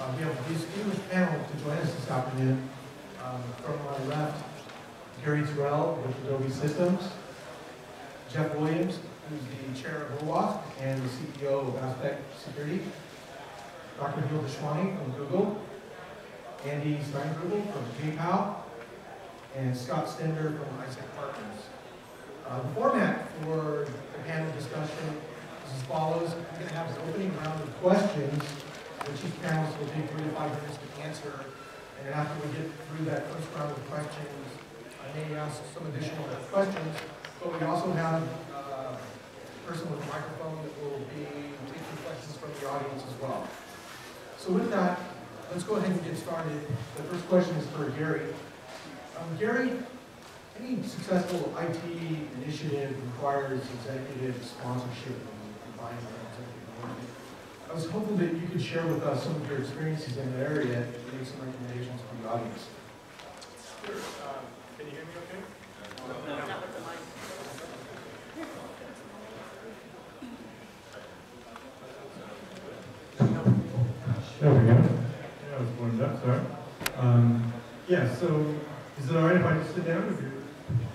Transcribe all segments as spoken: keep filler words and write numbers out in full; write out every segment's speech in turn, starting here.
Uh, we have a distinguished panel to join us this afternoon. Um, from my left, Gary Terrell with Adobe Systems, Jeff Williams, who's the chair of Owasp and the C E O of Owasp Security, Doctor Neil Deshwani from Google, Andy Steingrubel from PayPal, and Scott Stender from Isaac Partners. Uh, the format for the panel discussion is as follows. We're going to have an opening round of questions, which each panelist will take three to five minutes to answer. And then after we get through that first round of questions, I may ask some additional questions, but we also have uh, a person with a microphone that will be taking questions from the audience as well. So with that, let's go ahead and get started. The first question is for Gary. Um, Gary, any successful I T initiative requires executive sponsorship and buying executive. I was hoping that you could share with us some of your experiences in that area and make some recommendations for the audience. Sure. Uh, can you hear me okay? No, not with the mic. There we go. Yeah, I was warmed up, sorry. Um, yeah, so is it all right if I just sit down? If you're,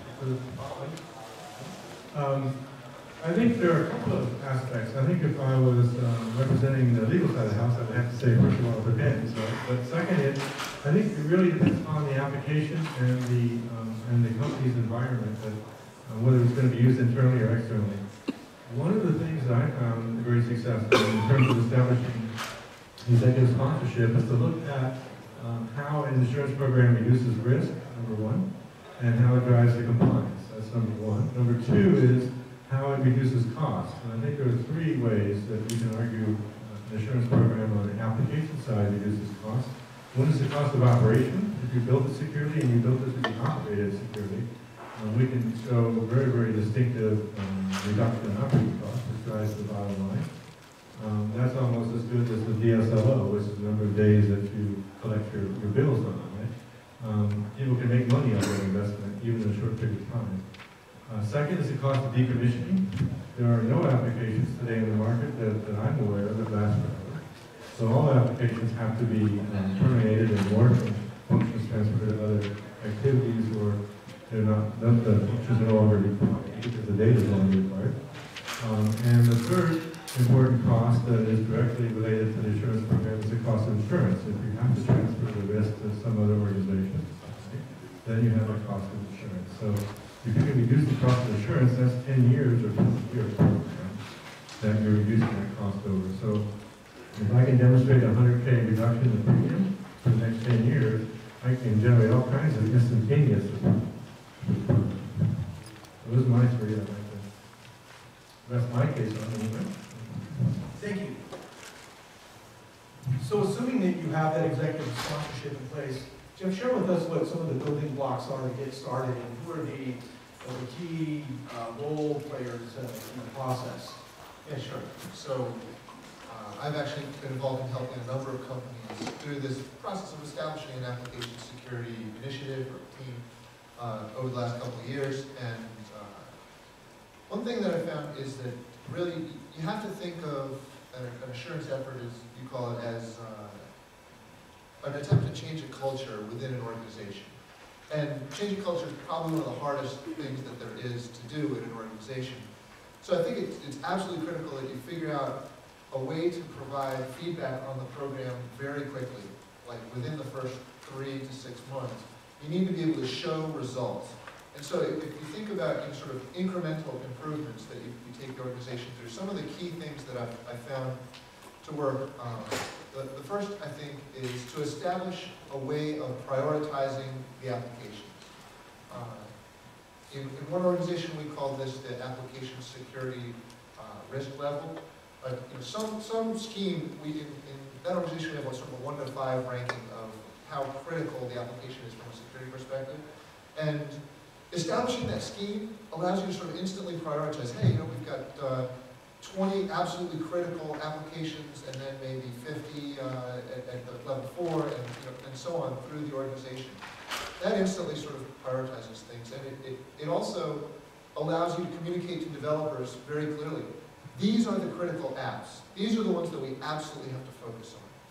um, I think there are a couple of aspects. I think if I was um, representing the legal side of the house, I would have to say, first of all, it depends. Right? But second is, I think it really depends on the application and the um, and the company's environment, that, uh, whether it's going to be used internally or externally. One of the things that I found very successful in terms of establishing executive sponsorship is to look at um, how an insurance program reduces risk, number one, and how it drives the compliance. That's number one. Number two is how it reduces cost. And I think there are three ways that we can argue uh, an insurance program on the application side reduces cost. One is the cost of operation. If you build it securely and you build it to be operated securely, uh, we can show very, very distinctive um, reduction in operating costs, which drives the bottom line. Um, that's almost as good as the D S L O, which is the number of days that you collect your, your bills on, right? Um, people can make money on their investment, even in a short period of time. Uh, second is the cost of decommissioning. There are no applications today in the market that, that I'm aware of that last forever. So all applications have to be um, terminated and more functions transferred to other activities, or they're not, none of the functions are no longer required because the data is only required. Um, and the third important cost that is directly related to the insurance program is the cost of insurance. If you have to transfer the risk to some other organization, then you have a cost of insurance. So if you can reduce the cost of insurance, that's ten years or twenty years program that you're reducing that cost over. So if I can demonstrate a one hundred K reduction in premium for the next ten years, I can generate all kinds of instantaneous improvement. So those are my three. I'd like to rest my case on anyway. Thank you. So assuming that you have that executive sponsorship in place, Jeff, share with us what some of the building blocks are to get started and who are the, uh, the key uh, role players uh, in the process. Yeah, sure. So uh, I've actually been involved in helping a number of companies through this process of establishing an application security initiative or team uh, over the last couple of years. And uh, one thing that I found is that really you have to think of an, an assurance effort, as you call it, as uh, an attempt to change a culture within an organization. And changing culture is probably one of the hardest things that there is to do in an organization. So I think it's, it's absolutely critical that you figure out a way to provide feedback on the program very quickly, like within the first three to six months. You need to be able to show results. And so if, if you think about in sort of incremental improvements that you, you take the organization through, some of the key things that I've, I found to work, um, the, the first, I think, is to establish a way of prioritizing the applications. Uh, in, in one organization, we call this the application security uh, risk level. But you know, some, some scheme, we, in, in that organization, we have a sort of a one to five ranking of how critical the application is from a security perspective. And establishing that scheme allows you to sort of instantly prioritize, hey, you know, we've got uh, twenty absolutely critical applications and then maybe fifty uh, at, at the level four and, you know, and so on through the organization. That instantly sort of prioritizes things, and it, it, it also allows you to communicate to developers very clearly. These are the critical apps. These are the ones that we absolutely have to focus on.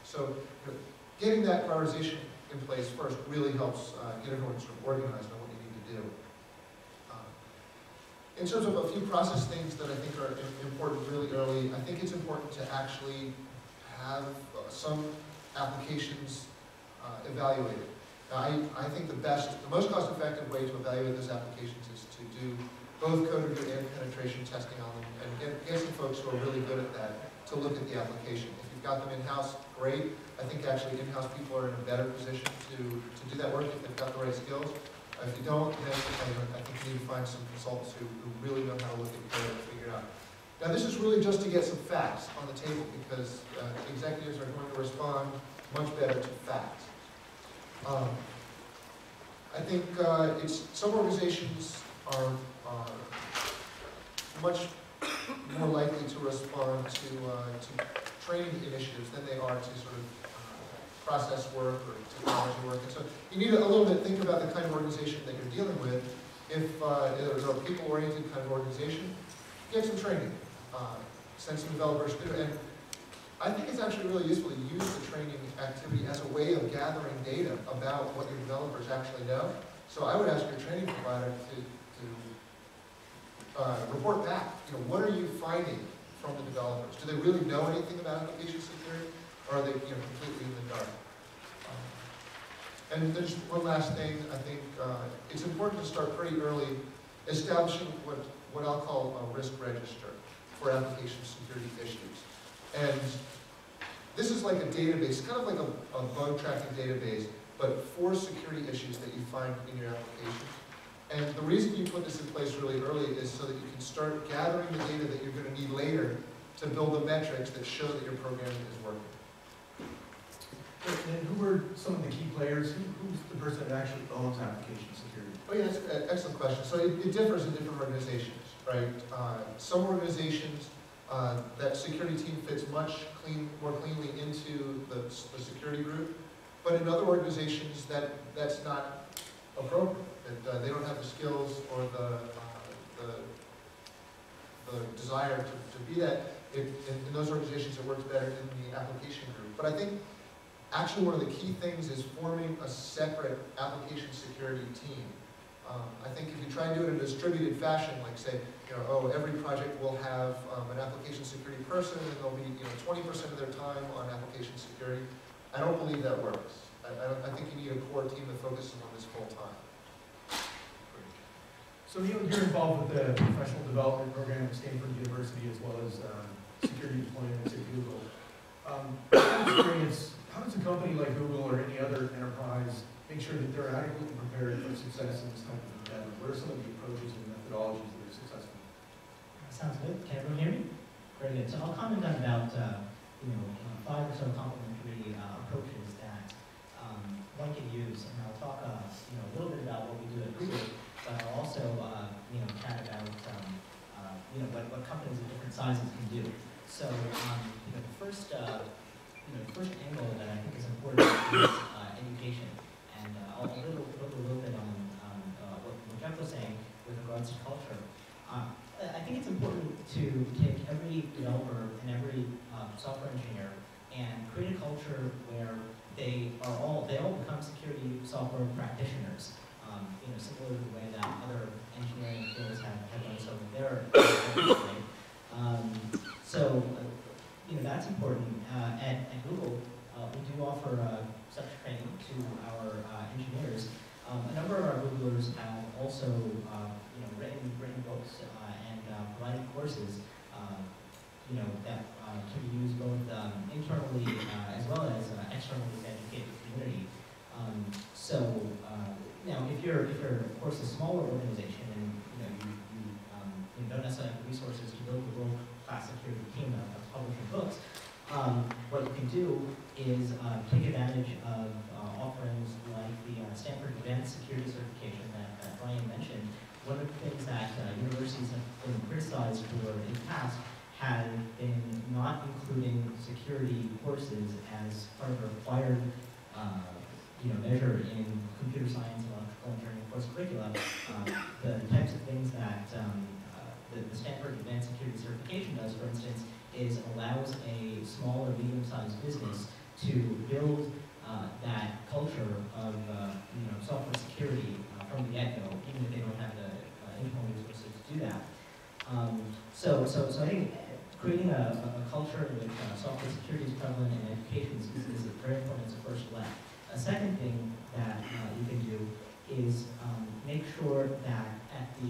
So you know, getting that prioritization in place first really helps uh, get everyone sort of organized on what you need to do. Uh, in terms of a few process things that I think are important really early, I think it's important to actually have uh, some applications uh, evaluated. Now, I, I think the best, the most cost-effective way to evaluate those applications is to do both code review and penetration testing on them, and get, get some folks who are really good at that to look at the application. If you've got them in-house, great. I think actually in-house people are in a better position to, to do that work if they've got the right skills. Uh, if you don't, then I think you need to find some consultants who, who really know how to look at code and figure it out. Now, this is really just to get some facts on the table, because uh, executives are going to respond much better to facts. Um, I think uh, it's, some organizations are uh, much more likely to respond to, uh, to training initiatives than they are to sort of uh, process work or technology work. And so you need to a little bit think about the kind of organization that you're dealing with. If uh, it's a people-oriented kind of organization, get some training. Uh, send some developers through. And I think it's actually really useful to use the training activity as a way of gathering data about what your developers actually know. So I would ask your training provider to, to uh, report back. You know, what are you finding from the developers? Do they really know anything about application security, or are they you know, completely in the dark? Um, and there's one last thing. I think uh, it's important to start pretty early establishing what, what I'll call a risk register for application security issues. And this is like a database, kind of like a, a bug tracking database, but for security issues that you find in your application. And the reason you put this in place really early is so that you can start gathering the data that you're going to need later to build the metrics that show that your program is working. And who are some of the key players? Who, who's the person that actually owns application security? Oh yeah, that's an excellent question. So it, it differs in different organizations, right? Uh, some organizations, uh, that security team fits much clean, more cleanly into the, the security group, but in other organizations that that's not appropriate. That uh, they don't have the skills or the uh, the, the desire to, to be that. It, in, in those organizations, it works better in the application group. But I think actually one of the key things is forming a separate application security team. Um, I think if you try and do it in a distributed fashion, like say, you know, oh, every project will have um, an application security person, and they'll be, you know, twenty percent of their time on application security. I don't believe that works. I, I, don't, I think you need a core team that focuses on this full time. So you, you're involved with the professional development program at Stanford University as well as um, security deployments at Google. Um, in your experience, how does a company like Google or any other enterprise make sure that they're adequately prepared for success in this type of endeavor? What are some of the approaches and methodologies that are successful? Sounds good. Can everyone hear me? Very good. So I'll comment on about uh, you know uh, five or so complementary uh, approaches that um, one can use, and I'll talk uh, you know a little bit about what we do at Google, but I'll also uh, you know chat about um, uh, you know what, what companies of different sizes can do. So um, you know the first uh, you know the first angle that I think is important is uh, education. And uh, I'll build a, build a little bit on, on uh, what, what Jeff was saying with regards to culture. Uh, I think it's important to take every developer and every uh, software engineer and create a culture where they are all they all become security software practitioners. Um, you know, similar to the way that other engineering fields have, have done so with their right? um, So uh, you know that's important. Uh, at, at Google, uh, we do offer. Uh, such training to our uh, engineers. Um, a number of our Googlers have also uh, you know, written, written books uh, and uh, provided courses uh, you know, that uh, can be used both um, internally uh, as well as uh, externally to educate the community. Um, so uh, now if you're, if you're of course a smaller organization and you, know, you, you, um, you don't necessarily have the resources to build a world-class security team of, of publishing books, Um, what you can do is uh, take advantage of uh, offerings like the uh, Stanford Advanced Security Certification that, that Brian mentioned. One of the things that uh, universities have been criticized for in the past had been not including security courses as part of a required uh, you know, measure in computer science and electrical engineering course curricula. Uh, the types of things that um, uh, the, the Stanford Advanced Security Certification does, for instance, is allows a small or medium-sized business to build uh, that culture of uh, you know, software security uh, from the get-go, even if they don't have the uh, internal resources to do that. Um, so, so, so I think creating a, a culture in which uh, software security is prevalent in education is, is very important as a first step. A second thing that uh, you can do is um, make sure that at the,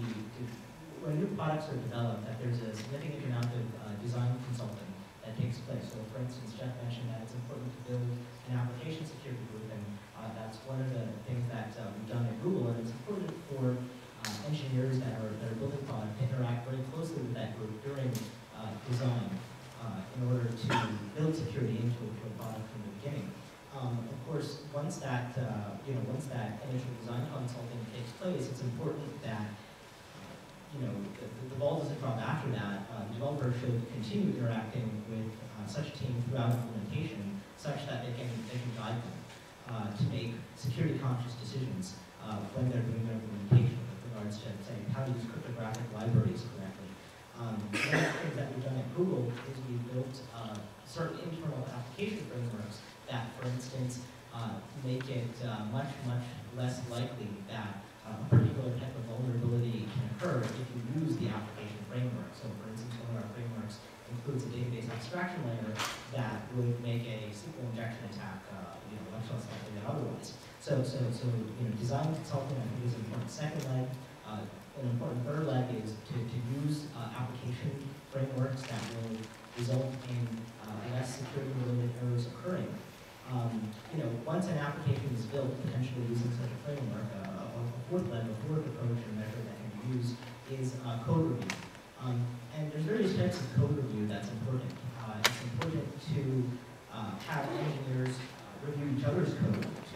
when new products are developed, that there's a significant amount of uh, design consulting that takes place. So for instance, Jeff mentioned that it's important to build an application security group, and uh, that's one of the things that uh, we've done at Google, and it's important for uh, engineers that are, that are building product to interact very closely with that group during uh, design uh, in order to build security into a, into a product from the beginning. Um, of course, once that uh, you know, once that initial design consulting takes place, it's important that uh, you know the, the ball doesn't drop after that. Uh, the developer should continue interacting with uh, such a team throughout implementation, such that they can they can guide them uh, to make security conscious decisions uh, when they're doing their implementation with regards to say how to use cryptographic libraries correctly. Um, one of the things that we've done at Google is we've built uh, certain internal application frameworks that, for instance, uh, make it uh, much, much less likely that uh, a particular type of vulnerability can occur if you use the application framework. So, for instance, one of our frameworks includes a database abstraction layer that would make a S Q L injection attack, uh, you know, much less likely than otherwise. So, so, so, you know, design consulting I think is an important second leg. Uh, an important third leg is to, to use uh, application frameworks that will result in uh, less security-related errors occurring. Um, you know, once an application is built, potentially using such a framework, uh, a fourth leg, a fourth approach and measure that can be used is uh, code review. Um, and there's various types of code review that's important. Uh, it's important to uh, have engineers uh, review each other's code to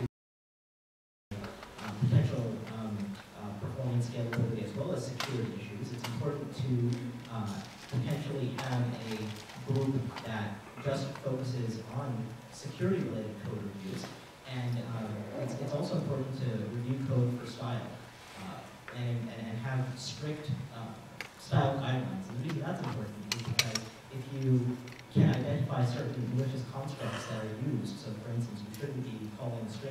uh, potential um, uh, performance scalability as well as security issues. It's important to uh, potentially have a group that just focuses on security-related code reviews, and uh, it's, it's also important to review code for style uh, and, and, and have strict uh, style guidelines. And the reason that's important is because if you can identify certain malicious constructs that are used, so for instance, you shouldn't be calling string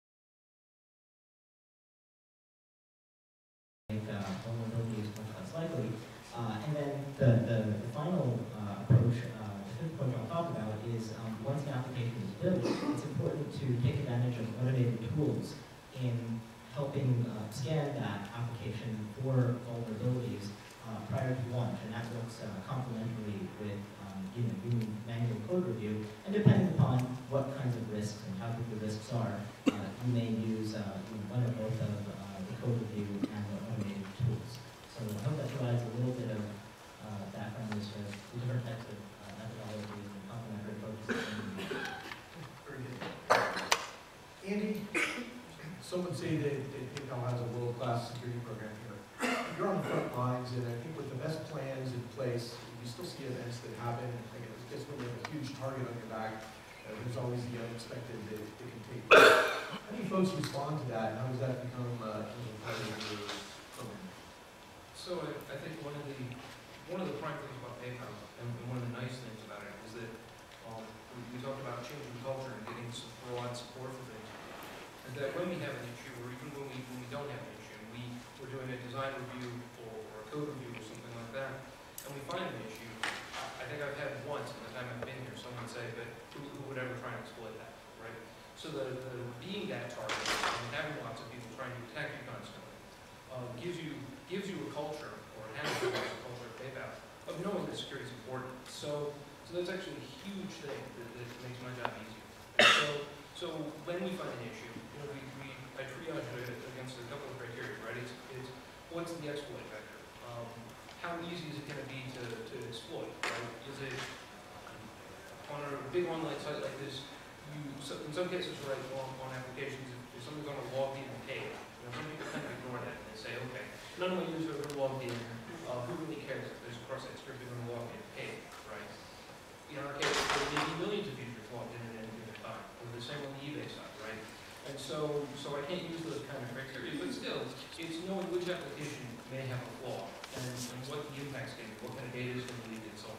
make uh, vulnerability is much less likely. Uh, and then the, the, the final uh, approach, uh, the fifth point I'll talk about is um, once an application is built, it's important to take advantage of automated tools in helping uh, scan that application for vulnerabilities uh, prior to launch, and that works uh, complementary with um, you know, doing manual code review. And depending upon what kinds of risks and how big the risks are, uh, you may use uh, you know, one or both of uh, the code review and the automated tools. So I hope that provides a little bit of uh, background as to the different types of uh, methodologies and complementary approaches. Very good. Andy, some would say that, that PayPal has a world-class security program here. You're on the front lines, and I think with the best plans in place, you still see events that happen. I guess when you have a huge target on your back, uh, there's always the unexpected that, that can take place. How do you folks respond to that, and how does that become uh, part of your program? So I, I think one of the one of the prime things about PayPal, and one of the nice things about it, is that um, we, we talked about changing culture and getting some broad support for things. Is that when we have an issue, or even when we when we don't have an issue, we we're doing a design review or, or a code review or something like that, and we find an issue. I think I've had once in the time I've been here, someone say, "But who, who would ever try and exploit that?" Right? So the, the being that target and having lots of people trying to attack you constantly uh, gives you gives you a culture, or has a culture of PayPal, of knowing that security is important. So, so that's actually a huge thing that, that makes my job easier. And so, so when we find an issue, you know, we, we I triage it against a couple of criteria, right? It's, it's what's the exploit vector? Um, how easy is it going to be to, to exploit, right? Is it, on a big online site like this, you, so in some cases, right, on, on applications, if somebody's going to log in and pay, you know, some people kind of ignore that and they say, okay, none of my users are logged in. Uh, who really cares if there's a cross-site script they're going to log in and pay, right? In our case, there may be millions of users logged in at any given time. Or the same on the eBay side, right? And so, so I can't use those kind of criteria, but still, it's knowing which application may have a flaw and, and what the impact's going to be, what kind of data is going to leak, and so on.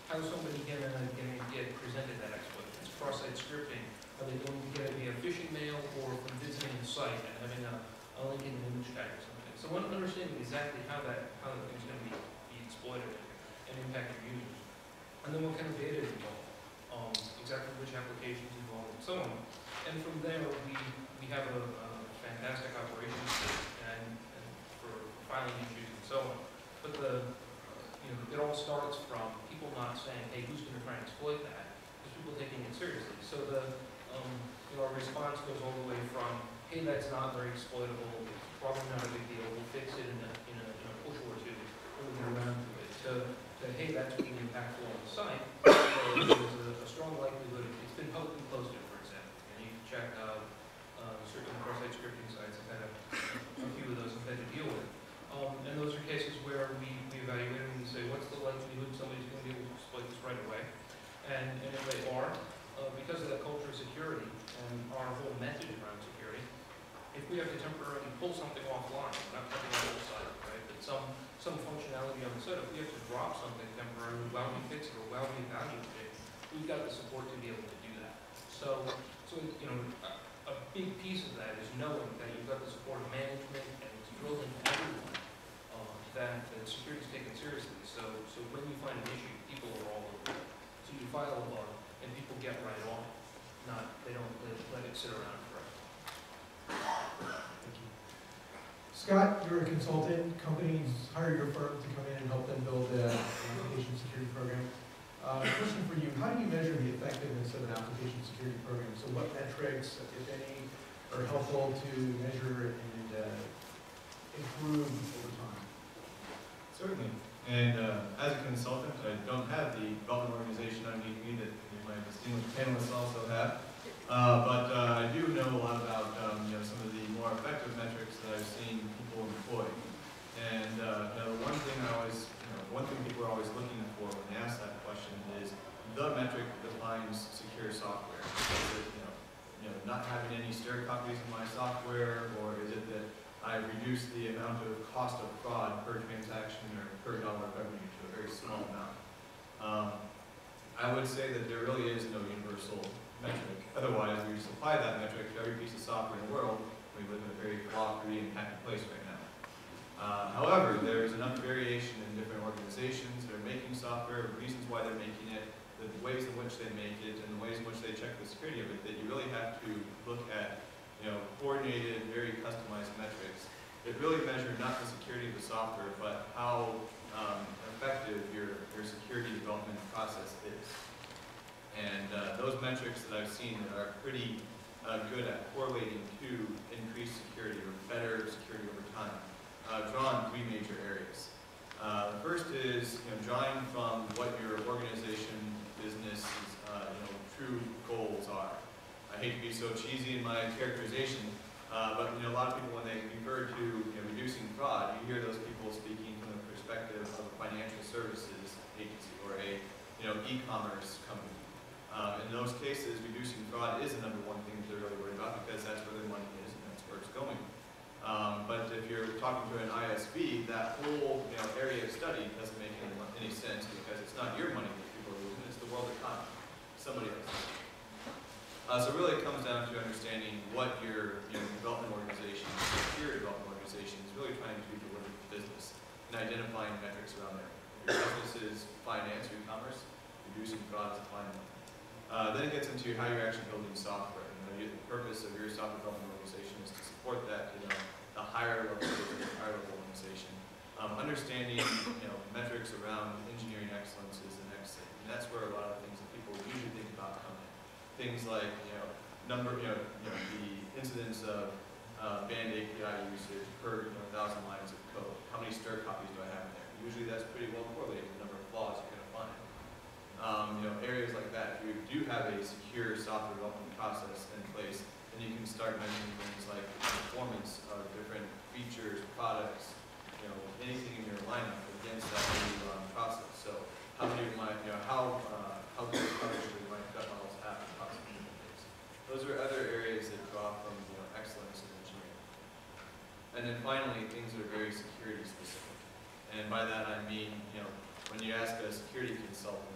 how's somebody gonna, gonna get presented that exploit? It's cross-site scripting. Are they going to get it via phishing mail or from visiting the site and having a, a link in the image tag or something? So one understanding exactly how that, how the thing's gonna be, be exploited and impact your users. And then what kind of data is involved, um, exactly which applications involved, and so on. And from there, we, we have a, a fantastic operations team and, and for filing issues and so on. But the, uh, you know, it all starts from people not saying, hey, who's going to try and exploit that? There's people taking it seriously. So the, um, you know, our response goes all the way from, hey, that's not very exploitable, it's probably not a big deal, we'll fix it in a, in a, in a push or two, when we get around to it, to, to hey, that's really impactful on the site. So there's a, a strong likelihood, it's been publicly posted, for example, and you can check out uh, certain cross-site scripting sites and kind of a few of those I've had to deal with. Um, and those are cases where we, we evaluate and we say, what's the likelihood somebody's going to be able to exploit this right away? And, and if they are, uh, because of that culture of security and our whole message around security, if we have to temporarily pull something offline, not cutting the whole site, right, but some, some functionality on the site, if we have to drop something temporarily while we fix it or while we evaluate it, we've got the support to be able to do that. So, so you know, a, a big piece of that is knowing that you've got the support of management and it's drilled into everyone, uh, that, that security is taken seriously. So, so when you find an issue, people are all over it. So you file a bug and people get right on it, not, they don't let, let it sit around forever. Thank you. Scott, you're a consultant. Companies hire your firm to come in and help them build an application security program. Uh, question for you, how do you measure the effectiveness of an application security program? So what metrics, if any, are helpful to measure and uh, improve over time? Certainly. And uh, as a consultant, I don't have the development organization underneath me that my distinguished panelists also have. Uh, but uh, I do know a lot about um, you know, some of the more effective metrics that I've seen people employ. And uh, you know, the one thing I always, you know, one thing people are always looking for when they ask that question is the metric that defines secure software. Is it, you know, you know, not having any stereo copies of my software, or is it that I've reduced the amount of cost of fraud per transaction or per dollar of revenue to a very small amount? Um, I would say that there really is no universal metric. Otherwise, we just apply that metric to every piece of software in the world. We live in a very flawed-free and happy place right now. Uh, however, there's enough variation in different organizations that are making software, the reasons why they're making it, the ways in which they make it, and the ways in which they check the security of it, that you really have to look at, you know, coordinated, very customized metrics that really measure not the security of the software, but how um, effective your, your security development process is. And uh, those metrics that I've seen that are pretty uh, good at correlating to increased security or better security over time, uh, draw on three major areas. Uh, the first is, you know, drawing from what your organization, business, uh, you know, true goals are. I hate to be so cheesy in my characterization, uh, but you know, a lot of people, when they refer to, you know, reducing fraud, you hear those people speaking from the perspective of a financial services agency or a, you know, e-commerce company. Um, in those cases, reducing fraud is the number one thing that they're really worried about because that's where their money is and that's where it's going. Um, but if you're talking to an I S V, that whole, you know, area of study doesn't make any, any sense because it's not your money that people are losing, it's the world economy, somebody else. Uh, so really it comes down to understanding what your, you know, development organization, secure development organization is really trying to deliver to business and identifying metrics around there. If your business is finance or e-commerce, reducing fraud is a fine one. Uh, then it gets into how you're actually building software. You know, you, the purpose of your software development organization is to support that, you know, the higher level, the higher level organization. Um, understanding, you know, metrics around engineering excellence is the next thing, and that's where a lot of things that people usually think about come in. Things like, you know, number, you know, you know the incidence of uh, banned A P I usage per, you know, thousand lines of code. How many stir copies do I have in there? Usually that's pretty well correlated with the number of flaws you're going to find. Um, you know, areas like that. If you do have a secure software development process in place, then you can start measuring things like the performance of different features, products, you know, anything in your lineup against that new um, process. So how many of my, you know, how uh, how good coverage do my gut models have across different things. Those are other areas that draw from, you know, excellence in engineering. And then finally, things that are very security specific. And by that I mean, you know, when you ask a security consultant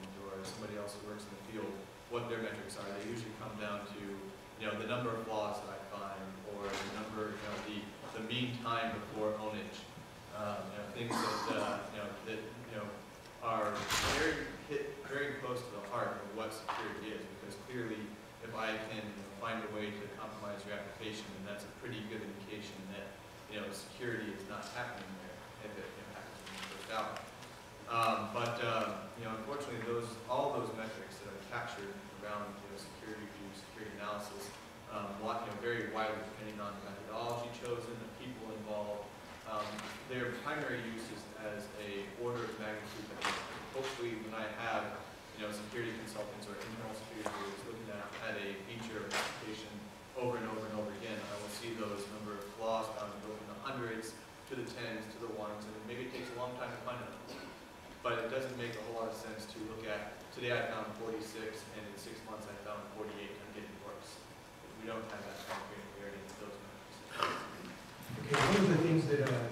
somebody else who works in the field, what their metrics are. They usually come down to, you know, the number of flaws that I find, or the number, you know, the, the mean time before ownage. Um, you know, things that, uh, you know, that, you know, are very, hit very close to the heart of what security is, because clearly, if I can, you know, find a way to compromise your application, then that's a pretty good indication that, you know, security is not happening there, if it, you know, happens when you first out. Um, but, uh, you know, unfortunately, those, all those metrics that are captured around, you know, security review, security analysis, um, lot, you know, very widely depending on the methodology chosen, the people involved. Um, their primary use is as a order of magnitude that hopefully when I have, you know, security consultants or internal security groups looking at, at a feature or application over and over and over again, I will see those number of flaws found go from the hundreds to the tens to the ones, and maybe it takes a long time to find them. But it doesn't make a whole lot of sense to look at, today I found forty-six, and in six months I found forty-eight, and I'm getting worse. We don't have that kind of granularity in those numbers. Okay, one of the things that uh,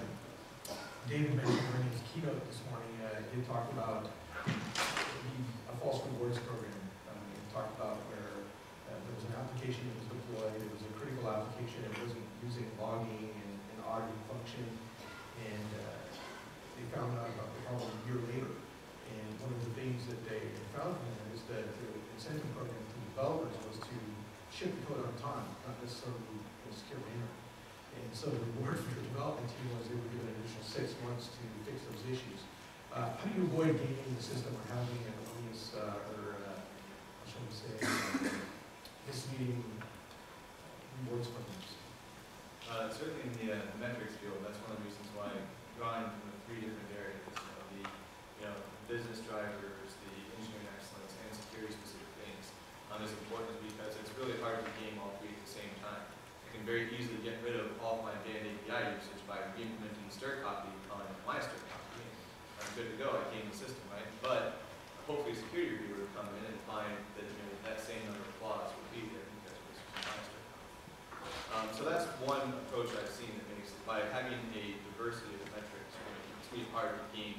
David mentioned during his keynote this morning, uh, he talked about the, a false rewards program. Um, he talked about where uh, there was an application that was deployed, it was a critical application, it wasn't using logging and, and auditing function, and uh, they found out about the problem a year later. And one of the things that they found from that is that the incentive program for developers was to ship the code on time, not necessarily in a secure manner. And so the reward for the development team was they were given an additional six months to fix those issues. Uh, how do you avoid gaming the system or having an erroneous, uh, or uh, how shall we say, uh, misleading rewards programs? Uh, certainly in the uh, metrics field, that's one of the reasons why I grind from the three different areas. You know, the you know, business drivers, the engineering excellence, and security specific things um, is important because it's really hard to game all three at the same time. I can very easily get rid of all my band A P I usage by re-implementing stir copy on my stir copy. I'm good to go, I game the system, right? But hopefully a security reviewer would come in and find that, you know, that same number of flaws would be there because it was my stir copy. Um, so that's one approach I've seen that makes it, by having a diversity of metrics, it's really hard to game.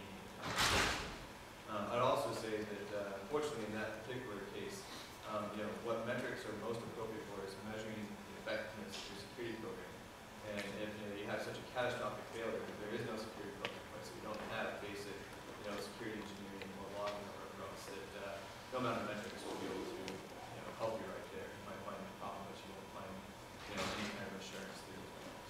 Um, I'd also say that, uh, unfortunately, in that particular case, um, you know, what metrics are most appropriate for is measuring the effectiveness of your security program. And if you, know, you have such a catastrophic failure, there is no security program in place. So you don't have basic, you know, security engineering or logging or approach that uh, no amount of metrics will be able to, you know, help you right there. You might find a problem, but you won't find, you know, any kind of assurance through those metrics.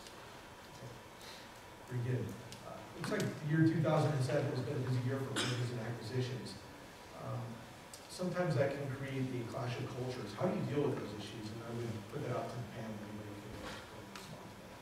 Very good. Uh, looks like the year two thousand seven has been a busy year for mergers and acquisitions. Um, sometimes that can create a clash of cultures. How do you deal with those issues? And I would put that out to the panel. Anybody can respond to that.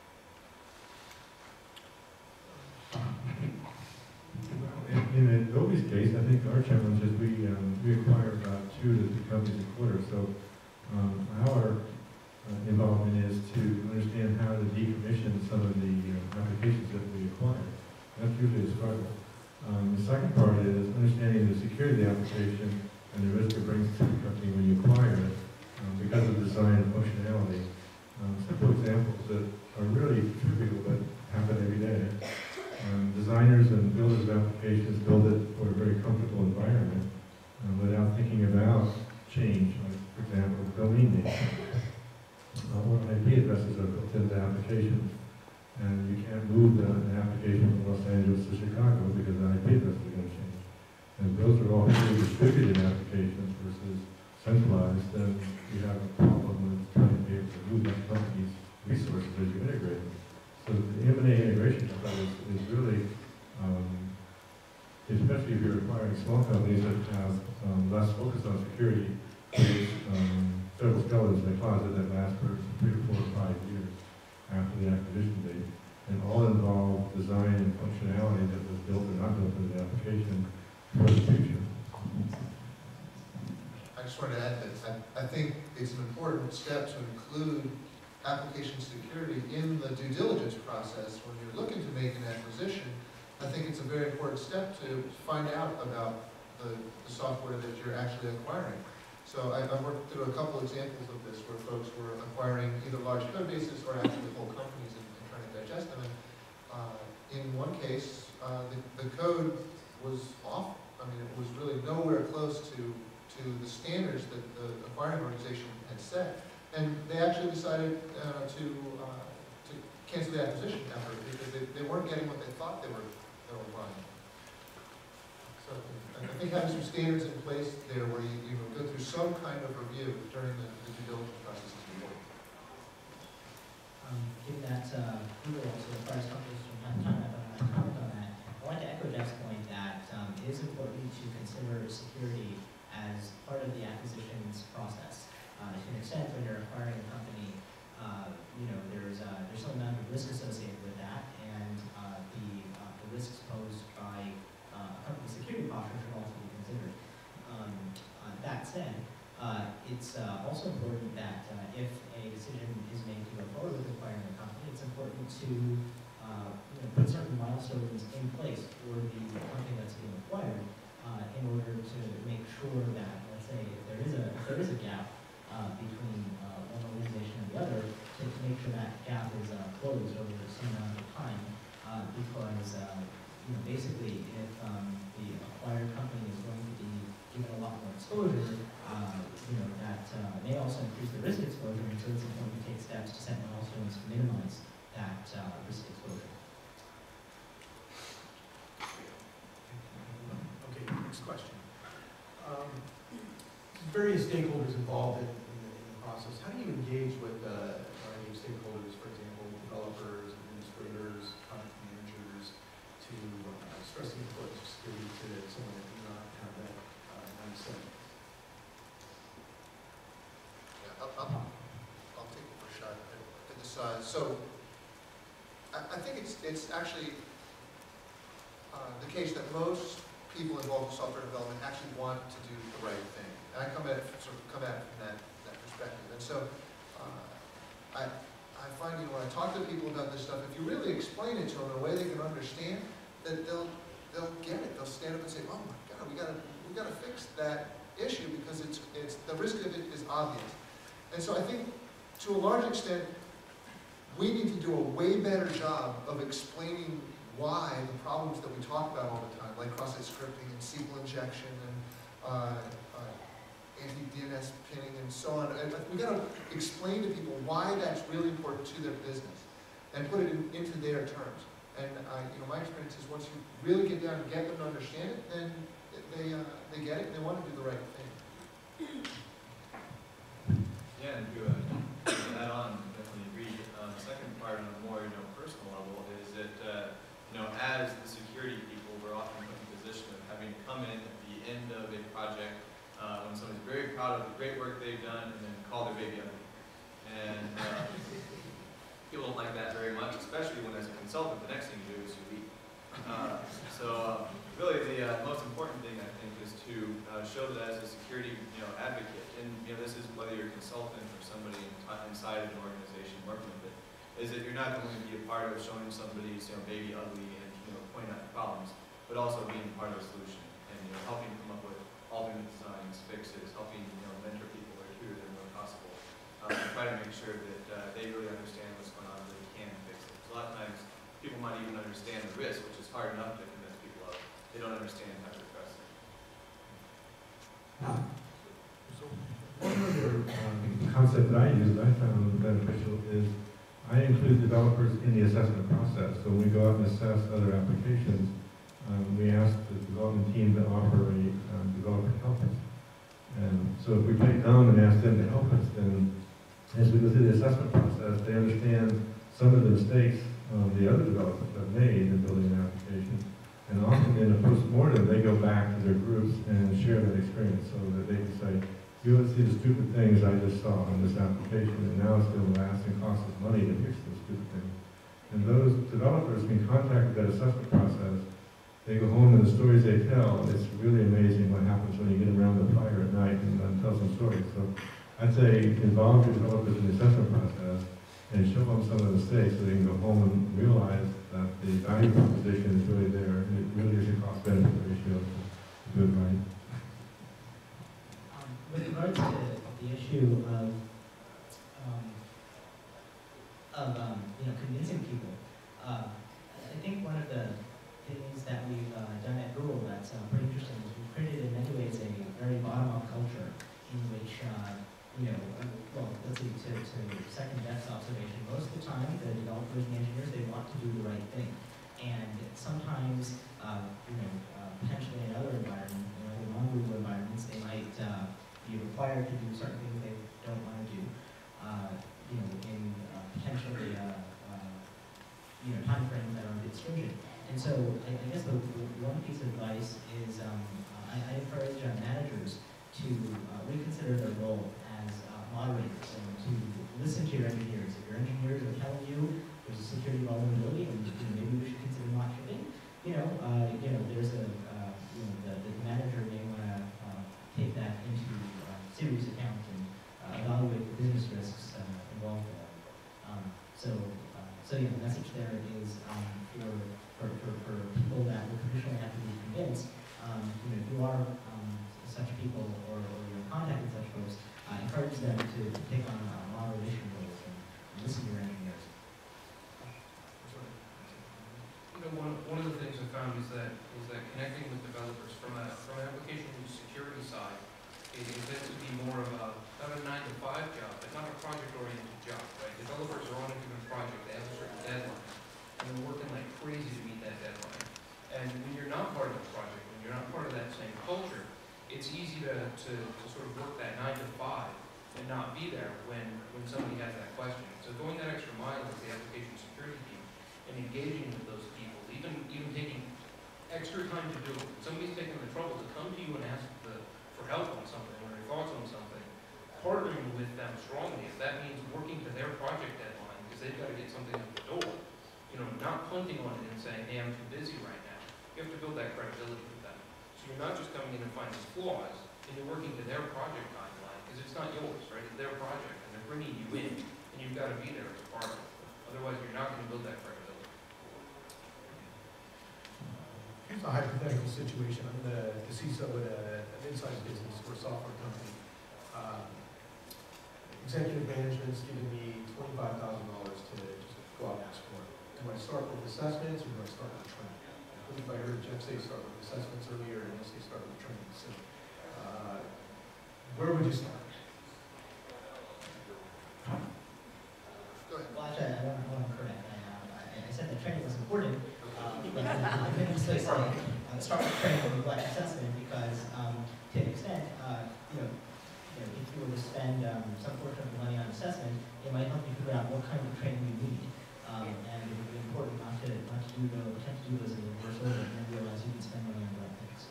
In, in Adobe's case, I think our challenge is we, um, we acquire about two to three companies a quarter. So um, our uh, involvement is to understand how to decommission some of the uh, applications that we acquire. That's usually a struggle. Um, the second part is understanding the security of the application and the risk it brings to the company when you acquire it um, because of design and functionality. Um, simple examples that are really trivial but happen every day. Um, designers and builders of applications build it for a very comfortable environment uh, without thinking about change, like, for example, domain names. Uh, or I P addresses are built into applications, and you can't move the, an application from Los Angeles to Chicago because the I P address is going to change. And those are all heavily distributed applications versus centralized, then you have a problem with trying to be able to move that company's resources as you integrate them. So the M and A integration effort is, is really, um, especially if you're acquiring small companies that have um, less focus on security, creates um, several skeletons in the closet that last for three or four or five years after the acquisition date, and all involve design and functionality that was built or not built into the application for the future. I just wanted to add that I, I think it's an important step to include application security in the due diligence process when you're looking to make an acquisition. I think it's a very important step to find out about the, the software that you're actually acquiring. So I, I've worked through a couple examples of this where folks were acquiring either large code bases or actually whole companies and, and trying to digest them. And uh, in one case, uh, the, the code was off. I mean, it was really nowhere close to, to the standards that the acquiring organization had set. And they actually decided uh, to, uh, to cancel the acquisition effort because they, they weren't getting what they thought they were, they were buying. So I think having some standards in place there where you, you know, go through some kind of review during the, the due diligence process is important. Um, given that uh, Google also requires companies from time to time, I don't want to comment on that. I want to echo Jeff's point that um, it is important to consider security as part of the acquisitions process. Uh, to an extent, when you're acquiring a company, uh, you know, there's uh, there's some amount of risk associated with that, and uh, the uh, the risks posed by uh, a company's security posture should also be considered. Um, uh, that said, uh, it's uh, also important that uh, if a decision is made to go forward with acquiring a company, it's important to uh, you know, put certain milestones in place for the company that's being acquired uh, in order to make sure that, let's say, if there is a if there is a gap uh, between uh, one organization and the other, to, to make sure that gap is uh, closed over some amount of time, uh, because uh, you know, basically, if um, the acquired company is going to be given a lot more exposure, uh, you know, that uh, may also increase the risk exposure, and so it's important to take steps to set milestones to minimize that uh, risk exposure. Okay, next question. Um, various stakeholders involved in, in, the, in the process. How do you engage with uh, any stakeholders, for example, developers, administrators, product managers, to uh, stress the importance of security to someone that do not have that uh, mindset? Yeah, I'll, I'll, I'll take it for a shot at, at this. Uh, so, I, I think it's it's actually uh, the case that most people involved in software development actually want to do the right thing. And I come at it, sort of come at it from that, that perspective. And so, uh, I I find, you know, when I talk to people about this stuff, if you really explain it to them in a way they can understand, that they'll they'll get it. They'll stand up and say, "Oh my God, we gotta we gotta fix that issue because it's it's the risk of it is obvious." And so I think, to a large extent, we need to do a way better job of explaining why the problems that we talk about all the time, like cross-site scripting and S Q L injection and uh, uh, anti-D N S pinning and so on. And we got to explain to people why that's really important to their business and put it in, into their terms. And uh, you know, my experience is once you really get down and get them to understand it, then they uh, they get it and they want to do the right thing. Yeah, and to uh, add on, definitely agree. Um, the second part on a more you know personal level is that uh, you know as the security people, we're often put in the position of having to come in at the end of a project uh, when somebody's very proud of the great work they've done, and then call their baby ugly. And uh, people don't like that very much, especially when as a consultant, the next thing you do is you leave. Uh, so uh, really, the uh, most important thing I think is to uh, show that as a security you know advocate, and you know this is whether you're a consultant or somebody in, inside of an organization working with it, is that you're not going to be a part of showing somebody's you know baby ugly and you know pointing out the problems, but also being part of the solution and you know helping come up with alternate designs, fixes, helping you know mentor people or tutor them where possible. Um, try to make sure that uh, they really understand what's going on, that they can fix it. So a lot of times, people might even understand the risk, which is hard enough to convince people of. They don't understand how to address it. So one other um, concept that I use that I found beneficial is I include developers in the assessment process. So when we go out and assess other applications, um, we ask the development team to offer a um, developer to help us. And so if we take them and ask them to help us, then as we go through the assessment process, they understand some of the mistakes um, the other developers have made in building an application. And often in a post-mortem, they go back to their groups and share that experience so that they can say, you don't see the stupid things I just saw in this application, and now it's going to last and cost us money to fix those stupid things. And those developers can contact that assessment process. They go home and the stories they tell, it's really amazing what happens when you get around the fire at night and uh, tell some stories. So I'd say involve your developers in the assessment process and show them some of the mistakes so they can go home and realize that the value proposition is really there and it really is a cost-benefit ratio to do it right. Um, with regards to the issue of um, of um, you know convincing people, uh, I think one of the things that we've uh, done at Google that's uh, pretty interesting is we've created in many ways a very bottom-up culture in which, uh, you know, uh, well, let's see, to, to second Jeff's observation, most of the time the developers and engineers, they want to do the right thing. And sometimes, uh, you know, uh, potentially in other environments, in other non-Google environments, they might uh, be required to do certain things they don't want to do, uh, you know, in uh, potentially, uh, uh, you know, time frames that are a bit stringent. And so I, I guess the, the one piece of advice is um, I, I encourage uh, managers to uh, reconsider their role as uh, moderators and to listen to your engineers. If your engineers are telling you there's a security vulnerability and you know, maybe we should consider not shipping, you know, uh, you know, there's a, uh, you know, the, the manager may want to uh, take that into uh, serious account and uh, evaluate the business risks uh, involved in that. Um, so, uh, so yeah, the message there is um, for, for, for, for people that would traditionally have to be convinced, um, you know, if you are um, such people or, or you're in contact with such folks, uh, encourage them to, to take on uh, moderation roles and, and listen to your engineers. You know, one, one of the things I found is that is that connecting with developers from a from an application security side, it, it tends to be more of a not a nine to five job, but not a project-oriented job, right? Developers are on a given project, they have a certain deadline, and they're working like crazy to meet that deadline. And when you're not part of the project, when you're not part of that same culture, it's easy to, to, to sort of work that nine to five and not be there when, when somebody has that question. So going that extra mile with the application security team and engaging with those people, even even taking extra time to do it. Somebody's taking the trouble to come to you and ask the, for help on something or their thoughts on something, partnering with them strongly, if that means working to their project deadline because they've got to get something out the door, you know, not punting on it and saying, hey, I'm too busy right now. You have to build that credibility with them. So you're not just coming in and finding flaws, and you're working to their project timeline, because it's not yours, right? It's their project, and they're bringing you in, and you've got to be there as a part of it. Otherwise, you're not going to build that credibility. Here's a hypothetical situation. I'm the, the C I S O at a, an inside business or software company. Um, executive management's giving me twenty-five thousand dollars to just go out and explore. Do I start with assessments or do I start with training? I believe I heard Jeff say start with assessments earlier, and you say start with training. So, uh, where would you start? Go ahead. Well, actually, I want to, I want to correct that. Uh, I, I said that training was important, um, but I think it's still saying uh, start with training and neglect assessment because, um, to an extent, uh, you know, you know, if you were to spend um, some portion of the money on assessment, it might help you figure out what kind of training you need. Um, and it would be important not to not to do those, attempt to do those in reverse order, and then realize you can spend money on the right things.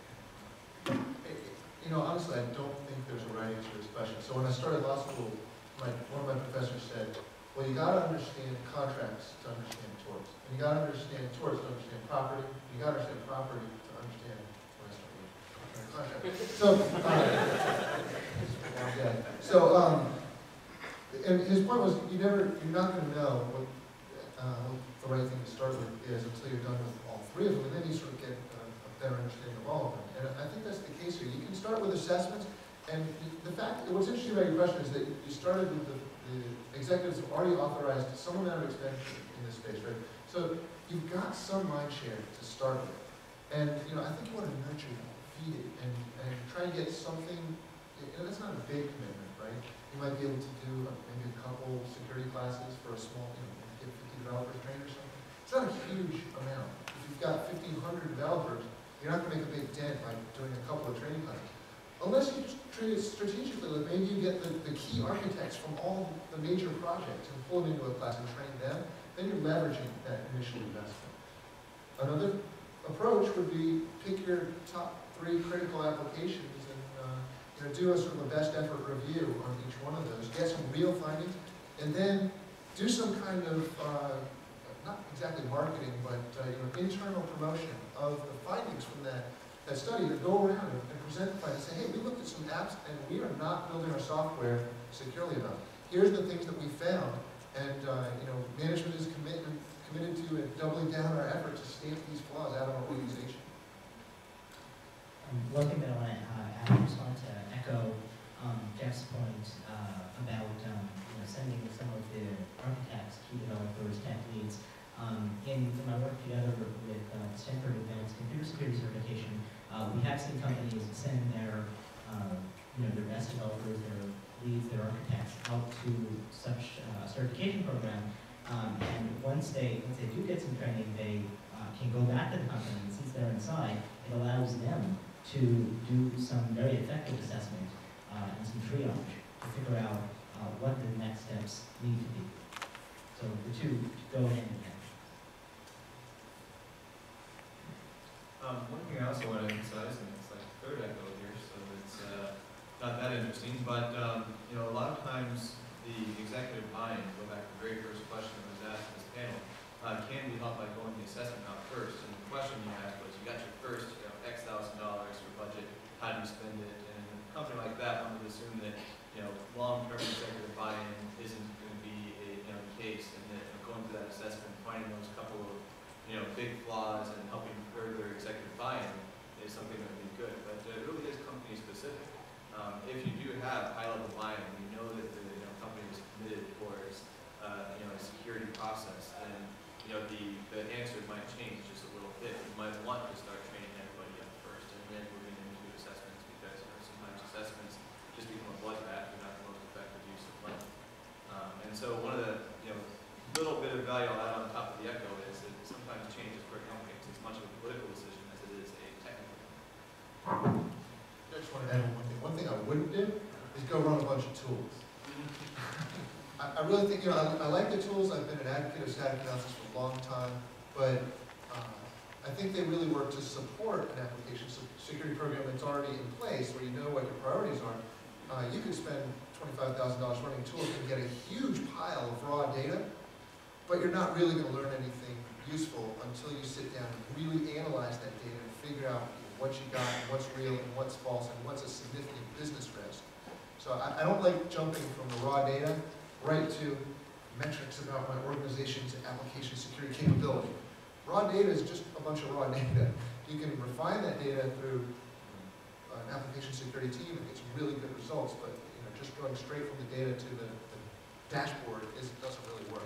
You know, honestly, I don't think there's a right answer to this question. So when I started law school, my, one of my professors said, well, you got to understand contracts to understand torts. And you got to understand torts to understand property. You got to understand property to understand contract. So, uh, yeah. So, um, and his point was, you never, you're not going to know what, uh, what the right thing to start with is until you're done with all three of them, and then you sort of get uh, a better understanding of all of them. And I think that's the case here. You can start with assessments, and the fact, what's interesting about your question is that you started with the, the executives have already authorized some amount of expenditure in this space, right? So you've got some mind share to start with. And, you know, I think you want to nurture that, feed it, and, and try and get something, you know, that's not a big commitment, right? You might be able to do uh, maybe a couple security classes for a small, you know, get fifty developers trained or something. It's not a huge amount. If you've got fifteen hundred developers, you're not going to make a big dent by doing a couple of training classes. Unless you treat it strategically, like maybe you get the, the key architects from all the major projects and pull them into a class and train them, then you're leveraging that initial investment. Another approach would be pick your top three critical applications and uh, you know, do a sort of a best effort review on each one of those, get some real findings, and then do some kind of, uh, not exactly marketing, but uh, you know, internal promotion of the findings from that, that study, to go around and, and present the findings, say, hey, we looked at some apps and we are not building our software securely enough. Here's the things that we found, and uh, you know, management is committed, committed to uh, doubling down our effort to stamp these flaws out of our organization. Um, one thing that I want to uh, add, I just wanted to echo um, Jeff's point uh, about um, you know, sending some of the architects, key developers, tech leads, um, in, in my work together with uh, the out to such uh, certification program, um, and once they once they do get some training, they uh, can go back to the company, and since they're inside, it allows them to do some very effective assessment uh, and some triage to figure out uh, what the next steps need to be. So the two go hand in hand. Um, one thing I also want to emphasize, and it's like the third echo here, so it's uh, not that interesting, but um, you know, a lot of times the executive buy-in, go back to the very first question that was asked in this panel, uh, can be helped by going the assessment route first. And the question you asked was, you got your first, you know, X thousand dollars for budget, how do you spend it? And in a company like that, one would assume that, you know, long-term executive buy-in isn't going to be a you know, case, and that you know, going through that assessment, finding those couple of you know, big flaws and helping further executive buy-in is something that would be good. But uh, it really is company specific. Um, if you do have high-level buy-in, you know that the you know, company is committed towards uh, you know, a security process, then you know, the, the answer might change just a little bit. You might want to start training everybody up first and then moving into assessments, because you know, sometimes assessments just become a bloodbath. They're not the most effective use of money. Um, and so one of the you know, little bit of value I'll add on top of the echo is that sometimes change is for companies as much of a political decision as it is a technical one. I just want to add one thing. One thing I wouldn't do is go run a bunch of tools. I, I really think, you know, I, I like the tools. I've been an advocate of static analysis for a long time, but uh, I think they really work to support an application security program that's already in place, where you know what your priorities are. Uh, you could spend twenty-five thousand dollars running tools and get a huge pile of raw data, but you're not really going to learn anything useful until you sit down and really analyze that data and figure out what you got, and what's real, and what's false, and what's a significant business risk. So I, I don't like jumping from the raw data right to metrics about my organization's application security capability. Raw data is just a bunch of raw data. You can refine that data through an application security team and get some really good results, but you know, just going straight from the data to the, the dashboard is, doesn't really work.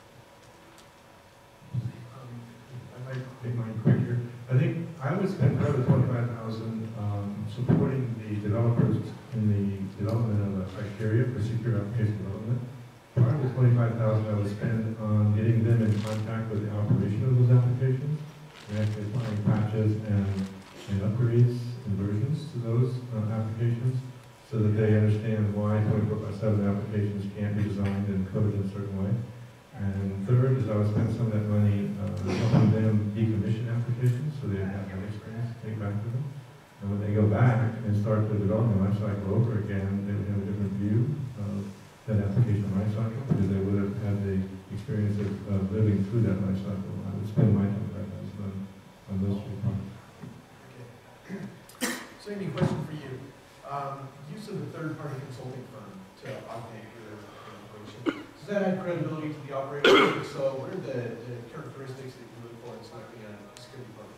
Um, I might make mine quick here. I think I would spend part of the twenty-five thousand um, supporting the developers in the development of a criteria for secure application development. Part of the twenty-five thousand I would spend on getting them in contact with the operation of those applications, and actually applying patches and, and upgrades and versions to those uh, applications, so that they understand why twenty-four by seven applications can't be designed and coded in a certain way. And third is I would spend some of that money uh, helping them decommission applications, so they have that experience to take back to them. And when they go back and start the development lifecycle over again, they would have a different view of that application lifecycle, because they would have had the experience of uh, living through that lifecycle. I would spend my time right now on, on those three points. Okay. So Amy, question for you. Um, use of the third-party consulting firm to augment your operation. Does that add credibility to the operation? So what are the, the characteristics that you look for in selecting a security partner?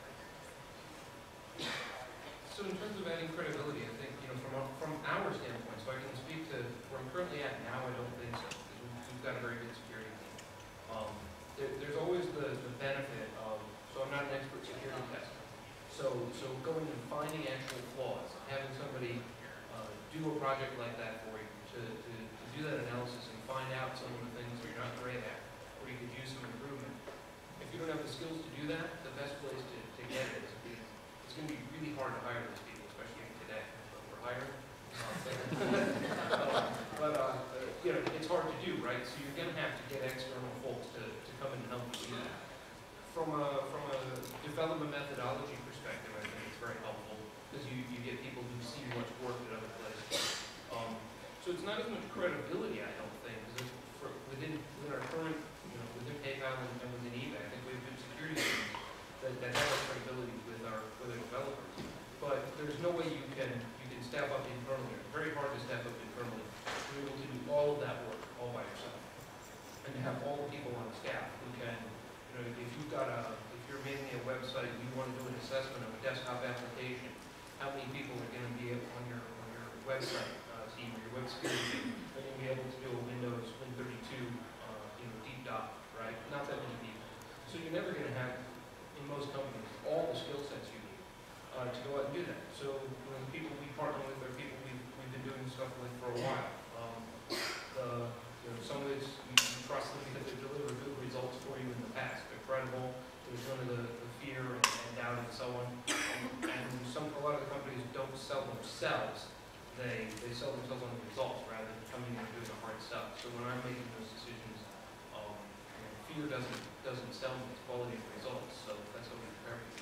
So in terms of adding credibility, I think, you know, from our, from our standpoint, so I can speak to where I'm currently at now, I don't think so, because we've, we've got a very good security team. Um, there, there's always the, the benefit of, so I'm not an expert security tester, so, so going and finding actual flaws, having somebody uh, do a project like that for you, to, to, to do that analysis and find out some of the things that you're not great at, where you could use some improvement. If you don't have the skills to do that, the best place to, to get it is to it's going to be really hard to hire those people, especially today. But we're hiring. Um, but but uh, uh, you know, it's hard to do, right? So you're going to have to get external folks to, to come in and help you do that. From a, from a development methodology perspective, I think it's very helpful, because you, you get people who see what's worked at other places. Um, so it's not as much credibility, I don't think, because for, within, within our current, you know, within PayPal and, and within eBay, I think we have good security teams that, that have that credibility with our with our developers. But there's no way you can you can step up internally. It's very hard to step up internally. You're able to do all of that work all by yourself, and to have all the people on staff who can, you know, if you've got a if you're making a website, you want to do an assessment of a desktop application, how many people are going to be on your on your website uh, team or your web security team are going to be able to do a Windows Win thirty-two uh, you know deep dive, right? Not that many people. So you're never going to have, in most companies, all the skill sets you need uh, to go out and do that. So you know, the people we partner with are people we've, we've been doing stuff with for a while. Um, some of it's, you, you trust them because they've delivered good results for you in the past. They're credible, there's none of the, the fear and, and doubt and so on. And, and some, a lot of the companies don't sell themselves, they, they sell themselves on the results rather than coming in and doing the hard stuff. So when I'm making those decisions, um, you know, fear doesn't, doesn't sell me, it's quality of results, so that's what we prepare for.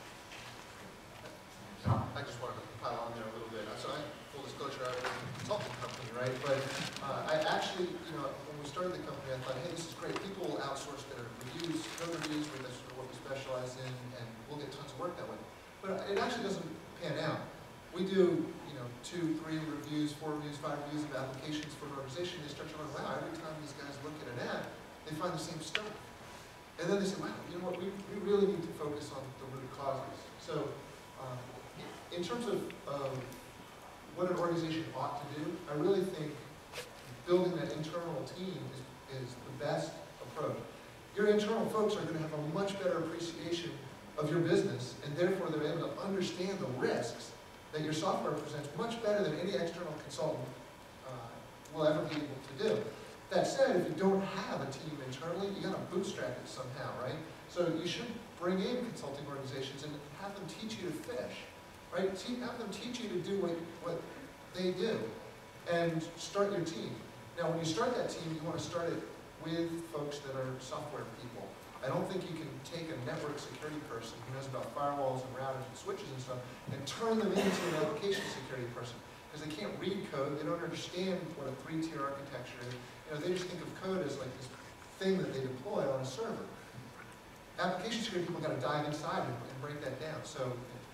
I just wanted to pile on there a little bit. So I, full disclosure, I was a consulting company, right? But uh, I actually, you know, when we started the company, I thought, hey, this is great. People will outsource their reviews, code reviews, where that's sort of what we specialize in, and we'll get tons of work that way. But it actually doesn't pan out. We do, you know, two, three reviews, four reviews, five reviews of applications for an organization. They start to learn, wow, every time these guys look at an app, they find the same stuff. And then they say, wow, you know what, we, we really need to focus on the root causes. So, um, in terms of um, what an organization ought to do, I really think building that internal team is, is the best approach. Your internal folks are going to have a much better appreciation of your business, and therefore they're able to understand the risks that your software presents much better than any external consultant uh, will ever be able to do. That said, if you don't have a team internally, you got to bootstrap it somehow, right? So you should bring in consulting organizations and have them teach you to fish. Right? Have them teach you to do what, what they do and start your team. Now, when you start that team, you want to start it with folks that are software people. I don't think you can take a network security person who knows about firewalls and routers and switches and stuff and turn them into an application security person because they can't read code. They don't understand what a three-tier architecture is. You know, they just think of code as like this thing that they deploy on a server. Application security people got to dive inside and, and break that down. So.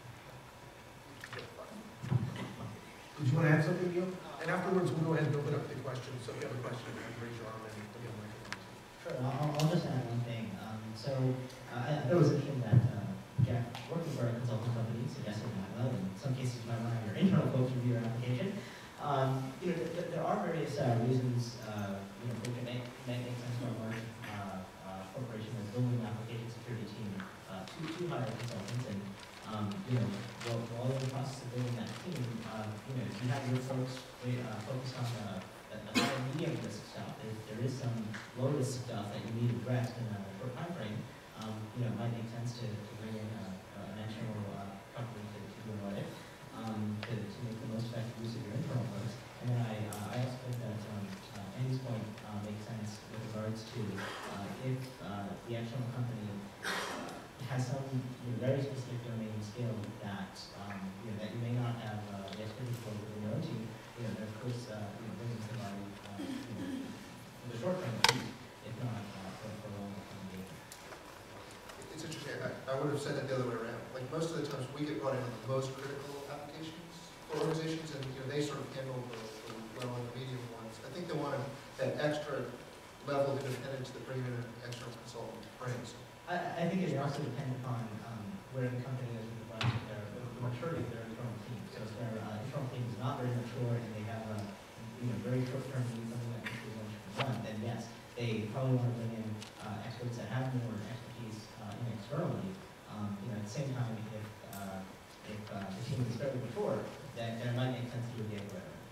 Did you want to add something, Neil? And afterwards, we'll go ahead and open up the questions. So if you have a question, you can raise your arm and you'll be on microphone. Sure, I'll, I'll just add one thing. Um, so uh, I thought it was interesting that uh, Jeff, working for a consulting company, suggested that, well, in some cases you might want to have your internal folks review your application. Um, you know, th th there are various uh, reasons, uh, you know, which make, make, make sense for a large uh, uh, corporation that's building an application security team uh, to, to hire consultants. And Um, you know, while, while in the process of building that team, uh, you know, if you have your folks uh, focused on the, the, the higher medium risk stuff, if there is some low risk stuff that you need addressed in a short time frame, um, you know, it might make sense to, to bring in a, an external uh, company to, to do an audit, um, to, to make the most effective use of your internal folks. And then I, uh, I also think that um, uh, Andy's point uh, makes sense with regards to uh, if uh, the external company uh, has some you know, very specific domain skill that um, you know that you may not have uh, the expertise for within your own team. You know, then of course, uh, you know, bringing somebody uh, you know, in the short term, at least, if not uh, for, for a long term engagement. It's interesting. I, I would have said it the other way around. Like most of the times, we get brought in on the most critical applications for organizations, and you know they sort of handle the, the low and the medium ones. I think they want that extra level of independence that bringing in an external consultant brings. I, I think it also depends upon um, where the company is with regards to their the maturity of their internal team. So if their uh, internal team is not very mature and they have a you know very short term needs, something that can be done, then yes, they probably want to bring in uh, experts that have more expertise uh, in externally. Um, you know, at the same time, if uh, if uh, the team is fairly mature, then, then it might make sense to do the other way around.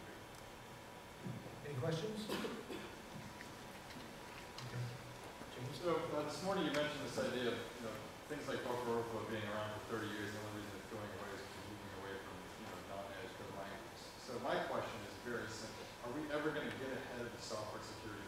Any questions? So uh, this morning you mentioned this idea of you know things like buffer overflow being around for thirty years. The only reason it's going away is because we're moving away from you know non-managed code languages. So my question is very simple: are we ever going to get ahead of the software security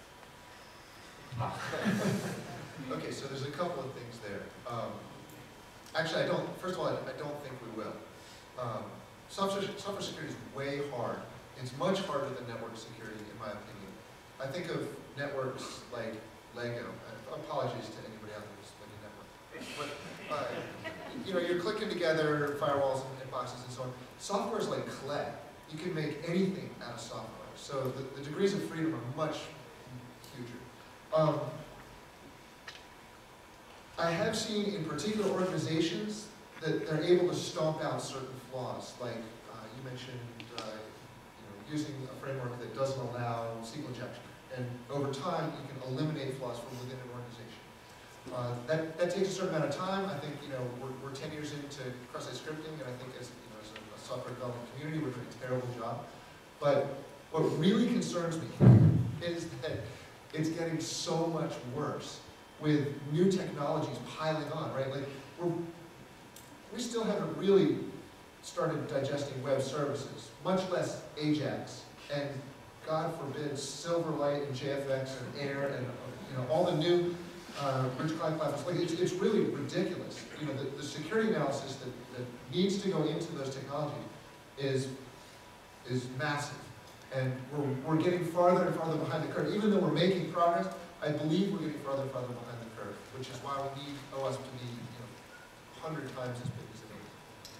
problem? Okay, so there's a couple of things there. Um, actually, I don't. First of all, I, I don't think we will. Um, software, software security is way hard. It's much harder than network security, in my opinion. I think of networks like Lego. Apologies to anybody out there who's like a network. But uh, you know, you're clicking together firewalls and, and boxes and so on. Software is like clay. You can make anything out of software. So the, the degrees of freedom are much huger. Um, I have seen in particular organizations that they're able to stomp out certain flaws, like uh, you mentioned, uh, you know, using a framework that doesn't allow S Q L injection. And over time, you can eliminate flaws from within an organization. Uh, that, that takes a certain amount of time. I think you know we're, we're ten years into cross-site scripting, and I think as, you know, as a, a software development community, we're doing a terrible job. But what really concerns me is that it's getting so much worse with new technologies piling on, right? Like, we're, we still haven't really started digesting web services, much less Ajax, and God forbid, Silverlight and J F X and Air and you know all the new uh, rich cloud platforms. Like, it's, it's really ridiculous. You know, the, the security analysis that, that needs to go into those technologies is is massive, and we're we're getting farther and farther behind the curve. Even though we're making progress, I believe we're getting farther and farther behind the curve, which is why we need O W A S P to be you know a hundred times as big as it is.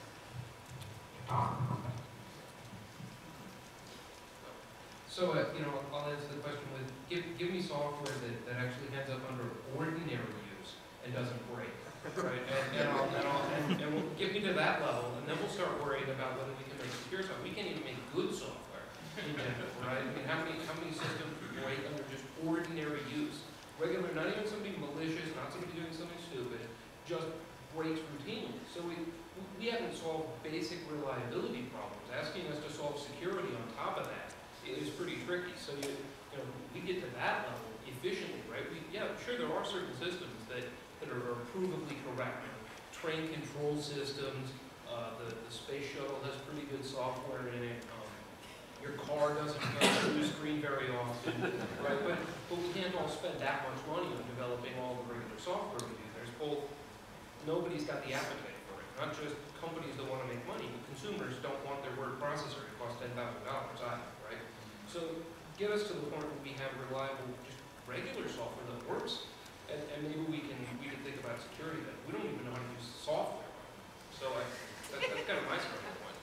So, uh, you know, I'll answer the question with, give, give me software that, that actually ends up under ordinary use and doesn't break, right? And, and, I'll, and, I'll, and, and we'll get me to that level, and then we'll start worrying about whether we can make secure software. We can't even make good software in general, right? I mean, how many, how many systems break under just ordinary use? Regular, not even something malicious, not somebody doing something stupid, just breaks routinely. So we, we haven't solved basic reliability problems. Asking us to solve security on top of that is pretty tricky. So you, you know, we get to that level efficiently, right? We, yeah, sure, there are certain systems that, that are, are provably correct. Train control systems, uh, the, the space shuttle has pretty good software in it. Um, your car doesn't go through the screen very often, right? But, but we can't all spend that much money on developing all the regular software we do. There's both, nobody's got the appetite for it. Not just companies that want to make money, but consumers don't want their word processor to cost ten thousand dollars either, right? So get us to the point where we have reliable, just regular software that works, and, and maybe we can we can think about security then. We don't even know how to use software. So I, that, that's kind of my starting point.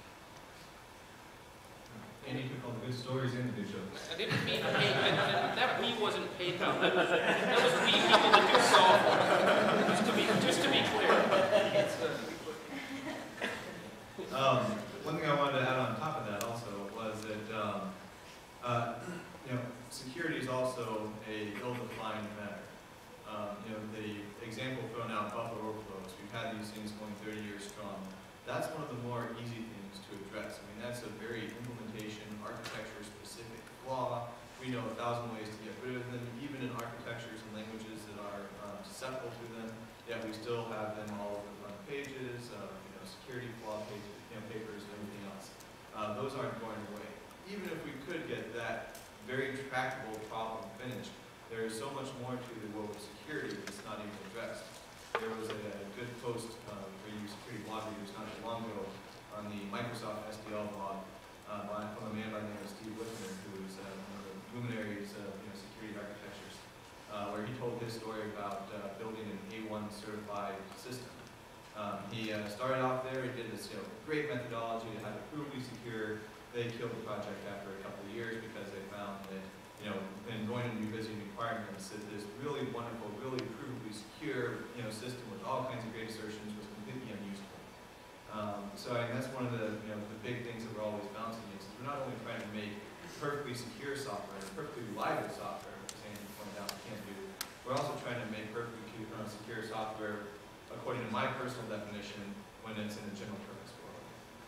And you can call the good stories and the good jokes. I didn't mean pay, I, I, that we wasn't paid. That was, that was we people that do software. Just to be just to be clear. It's, uh, Um, one thing I wanted to add on top of that also was that um, uh, you know, security is also a ill-defined matter. Um, you know, the example thrown out, buffer overflows, we've had these things going thirty years strong. That's one of the more easy things to address. I mean, that's a very implementation, architecture-specific flaw. We know a thousand ways to get rid of them, even in architectures and languages that are uh, susceptible to them, yet we still have them all over the front pages, uh, you know, security flaw pages, you know, papers, and everything else. Uh, those aren't going away. Even if we could get that very tractable problem finished, there is so much more to the world of security that's not even addressed. There was a, a good post uh, for you security blog readers not too long ago on the Microsoft S D L blog uh, by, from a man by the name of Steve Whitman, who is uh, one of the luminaries of you know, security architectures, uh, where he told his story about uh, building an A one certified system. Um, he uh, started off there, he did this you know, great methodology to have it provably secure. They killed the project after a couple of years because they found that, you know, in going into revisiting requirements, that this really wonderful, really provably secure, you know, system with all kinds of great assertions was completely unusable. Um, so I mean, that's one of the, you know, the big things that we're always bouncing against. We're not only trying to make perfectly secure software, perfectly reliable software, which Andy pointed out we can't do. We're also trying to make perfectly uh, secure software, according to my personal definition, when it's in a general purpose world.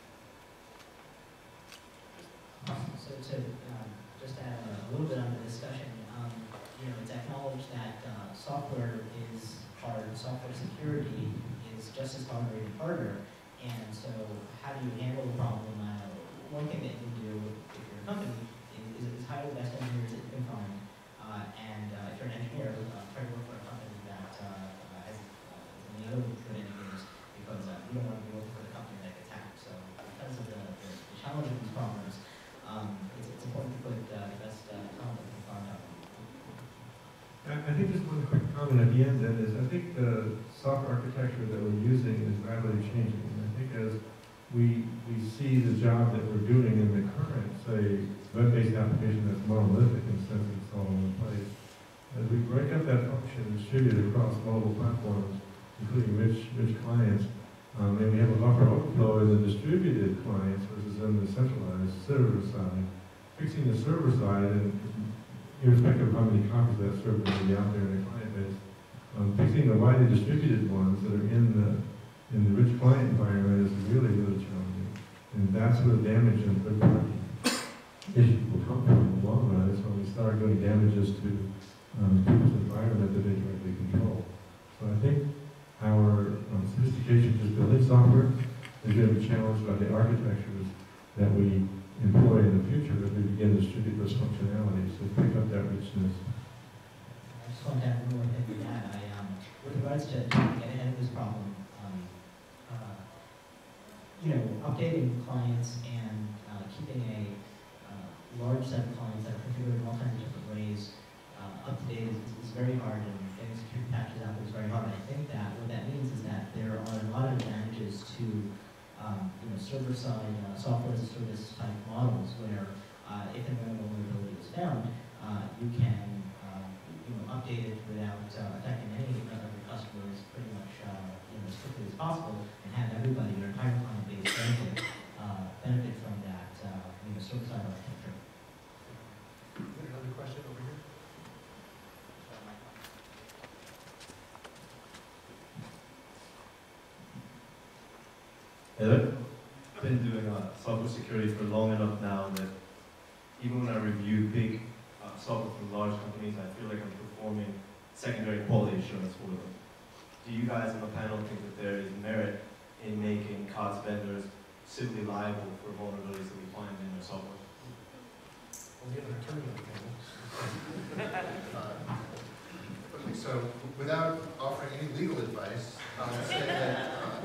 So to um, just add a little bit on the discussion, um, you know, it's acknowledged that uh, software is hard, software security is just as hard or even harder, and so how do you handle the problem? Uh, one thing that you can do if you're a company is, is hire the best engineers that you can find, uh, and uh, if you're an engineer, uh, try to work for a company that uh, has uh, many other good engineers, because uh, you don't want to be working for the company that gets hacked. So because of the, the, the challenge of these problems, um, it's, it's important to put uh, the best uh, talent that you can find out. I I think just one quick comment at the end then is I think the software architecture that we're using is rapidly changing. And I think as we we see the job that we're doing in the current, say, web-based application that's monolithic in the sense that it's all in one place, as we break up that function and distribute it across multiple platforms, including rich, rich clients, um, and we have a buffer overflow in the distributed clients versus in the centralized server side, fixing the server side and irrespective of how many copies of that server may be out there in the client base, um, fixing the widely distributed ones that are in the in the rich client environment is really, really challenging. And that's where the damage in third party issues will come from in the long run. It's when we start doing damages to um, people's environment that they directly control. So I think our um, sophistication to building software is going to be challenged by the architectures that we employ in the future as we begin to distribute those functionalities to pick up that richness. I just want to add one more thing to that. I, um, with regards to trying to get ahead of this problem, um, uh, you know, updating clients and uh, keeping a uh, large set of clients that are configured in all kinds of different ways uh, up to date is, is very hard, and getting security patches out there is very hard. I think that what that means is that there are a lot of advantages to um, you know, server-side uh, software as a service type models where uh, if and when a vulnerability is found, uh, you can um, you know, update it without uh, affecting any of your customers pretty much uh, you know, as quickly as possible, and have everybody, your entire client base, benefit, uh, benefit from that uh, you know, server-side architecture. Another question over here? Hello. I've been doing uh, software security for long enough now that even when I review big uh, software from large companies, I feel like I'm performing secondary quality assurance for them. Do you guys on the panel think that there is merit in making C O T S vendors civilly liable for vulnerabilities that we find in their software? We'll get an attorney on the panel. Uh, okay, so without offering any legal advice, I'll say that uh,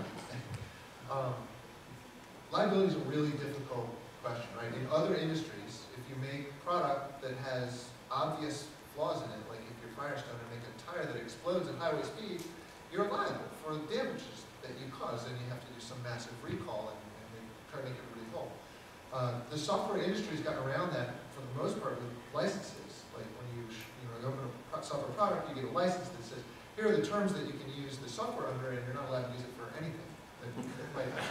um, liability is a really difficult question, right? In other industries, if you make product that has obvious flaws in it, like if you're Firestone and make a tire that explodes at highway speed, you're liable for the damages that you cause, and you have to do some massive recall and, and they try to make everybody whole. Uh, the software industry has gotten around that for the most part with licenses. Like when you, you know, you open a pro software product, you get a license that says, here are the terms that you can use the software under, and you're not allowed to use it for anything. That, that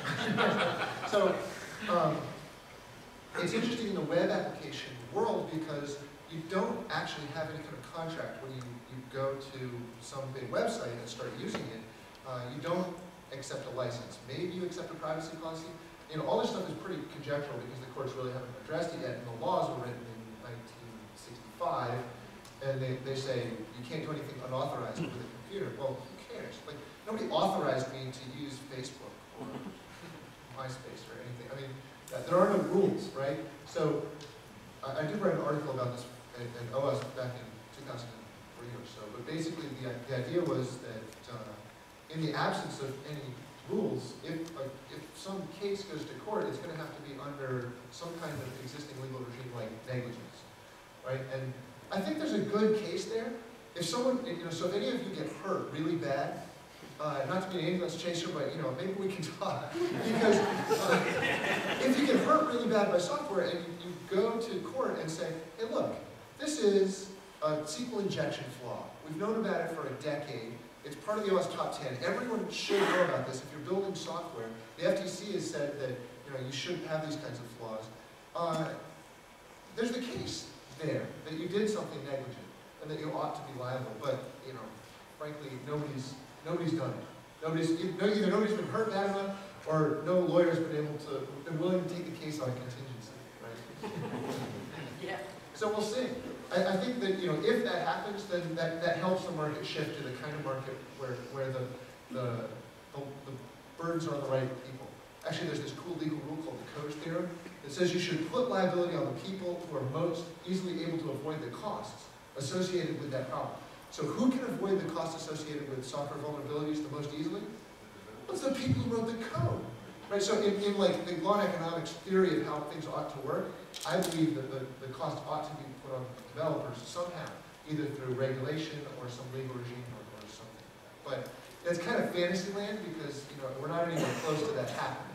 might so, um, it's interesting in the web application world because you don't actually have any kind of contract when you, you go to some big website and start using it. Uh, you don't accept a license. Maybe you accept a privacy policy. You know, all this stuff is pretty conjectural because the courts really haven't addressed it yet, and the laws were written in nineteen sixty-five, and they, they say you can't do anything unauthorized with a computer. Well, who cares? Like, nobody authorized me to use Facebook or MySpace or anything. I mean, there are no rules, right? So, I, I did write an article about this in, in Owasp back in two thousand three or so, but basically the, the idea was that uh, in the absence of any rules, if, uh, if some case goes to court, it's going to have to be under some kind of existing legal regime like negligence, right? And I think there's a good case there. If someone, you know, so if any of you get hurt really bad, uh, not to be an ambulance chaser, but you know, maybe we can talk. Because uh, if you get hurt really bad by software and you, you go to court and say, hey look, this is a S Q L injection flaw. We've known about it for a decade. It's part of the O S top ten. Everyone should know about this. If you're building software, the F T C has said that you know you shouldn't have these kinds of flaws. Uh, there's the case there that you did something negligent and that you ought to be liable. But you know, frankly, nobody's nobody's done it. Nobody's either nobody's been hurt bad enough, or no lawyer's been able to been willing to take the case on a contingency, right? Yeah. So we'll see. I, I think that you know if that happens, then that, that helps the market shift to the kind of market where where the the, the the birds are the right people. Actually, there's this cool legal rule called the Coase theorem that says you should put liability on the people who are most easily able to avoid the costs associated with that problem. So who can avoid the costs associated with software vulnerabilities the most easily? Well, it's the people who wrote the code. Right, so in, in like the law and economics theory of how things ought to work, I believe that the, the cost ought to be put on developers somehow, either through regulation or some legal regime or, or something. But it's kind of fantasy land because you know we're not anywhere close to that happening.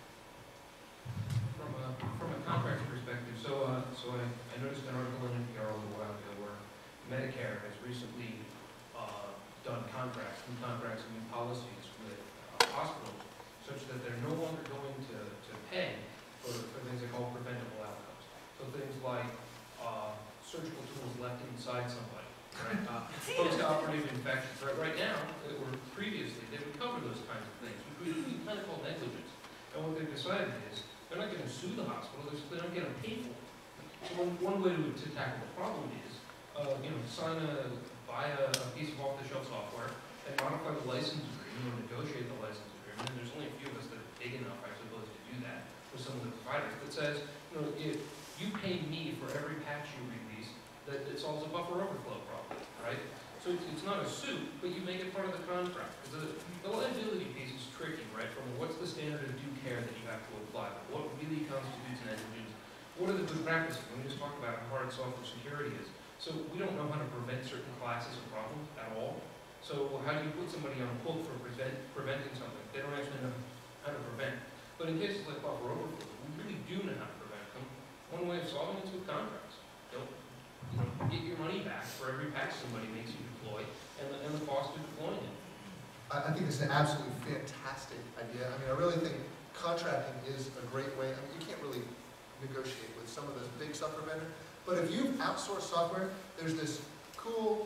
From a, from a contract perspective, so uh, so I, I noticed an article in N P R a little while ago where Medicare has recently uh, done contracts, new contracts and new policies with uh, hospitals, such that they're no longer going to, to pay for, for things they call preventable outcomes. So things like uh, surgical tools left inside somebody, right? Uh, post-operative infections. Right, right now, or previously, they would cover those kinds of things, which would be clinical negligence. And what they've decided is they're not going to sue the hospital, they're, they don't get them paid for it. So one, one way to, to tackle the problem is, uh, you know, sign a, buy a, a piece of off-the-shelf software and modify the license agreement or negotiate the license agreement. And there's only a few of us that are big enough, I suppose, to do that with some of the providers that says, you know, if you pay me for every patch you release, that it solves a buffer overflow problem, right? So it's, it's not a suit, but you make it part of the contract. Because the, the liability piece is tricky, right? From what's the standard of due care that you have to apply? What really constitutes negligence? What are the good practices? We just talked about how hard software security is. So we don't know how to prevent certain classes of problems at all. So how do you put somebody on a hook for prevent, preventing something? They don't actually know how to prevent. But in cases like buffer overflow, we really do know how to prevent them. One way of solving it is with contracts. Don't, you know, get your money back for every patch somebody makes you deploy and the, and the cost of deploying it. I, I think it's an absolutely fantastic idea. I mean, I really think contracting is a great way. I mean, you can't really negotiate with some of those big software vendors, but if you've outsourced software, there's this cool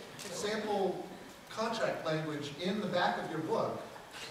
sample contract language in the back of your book.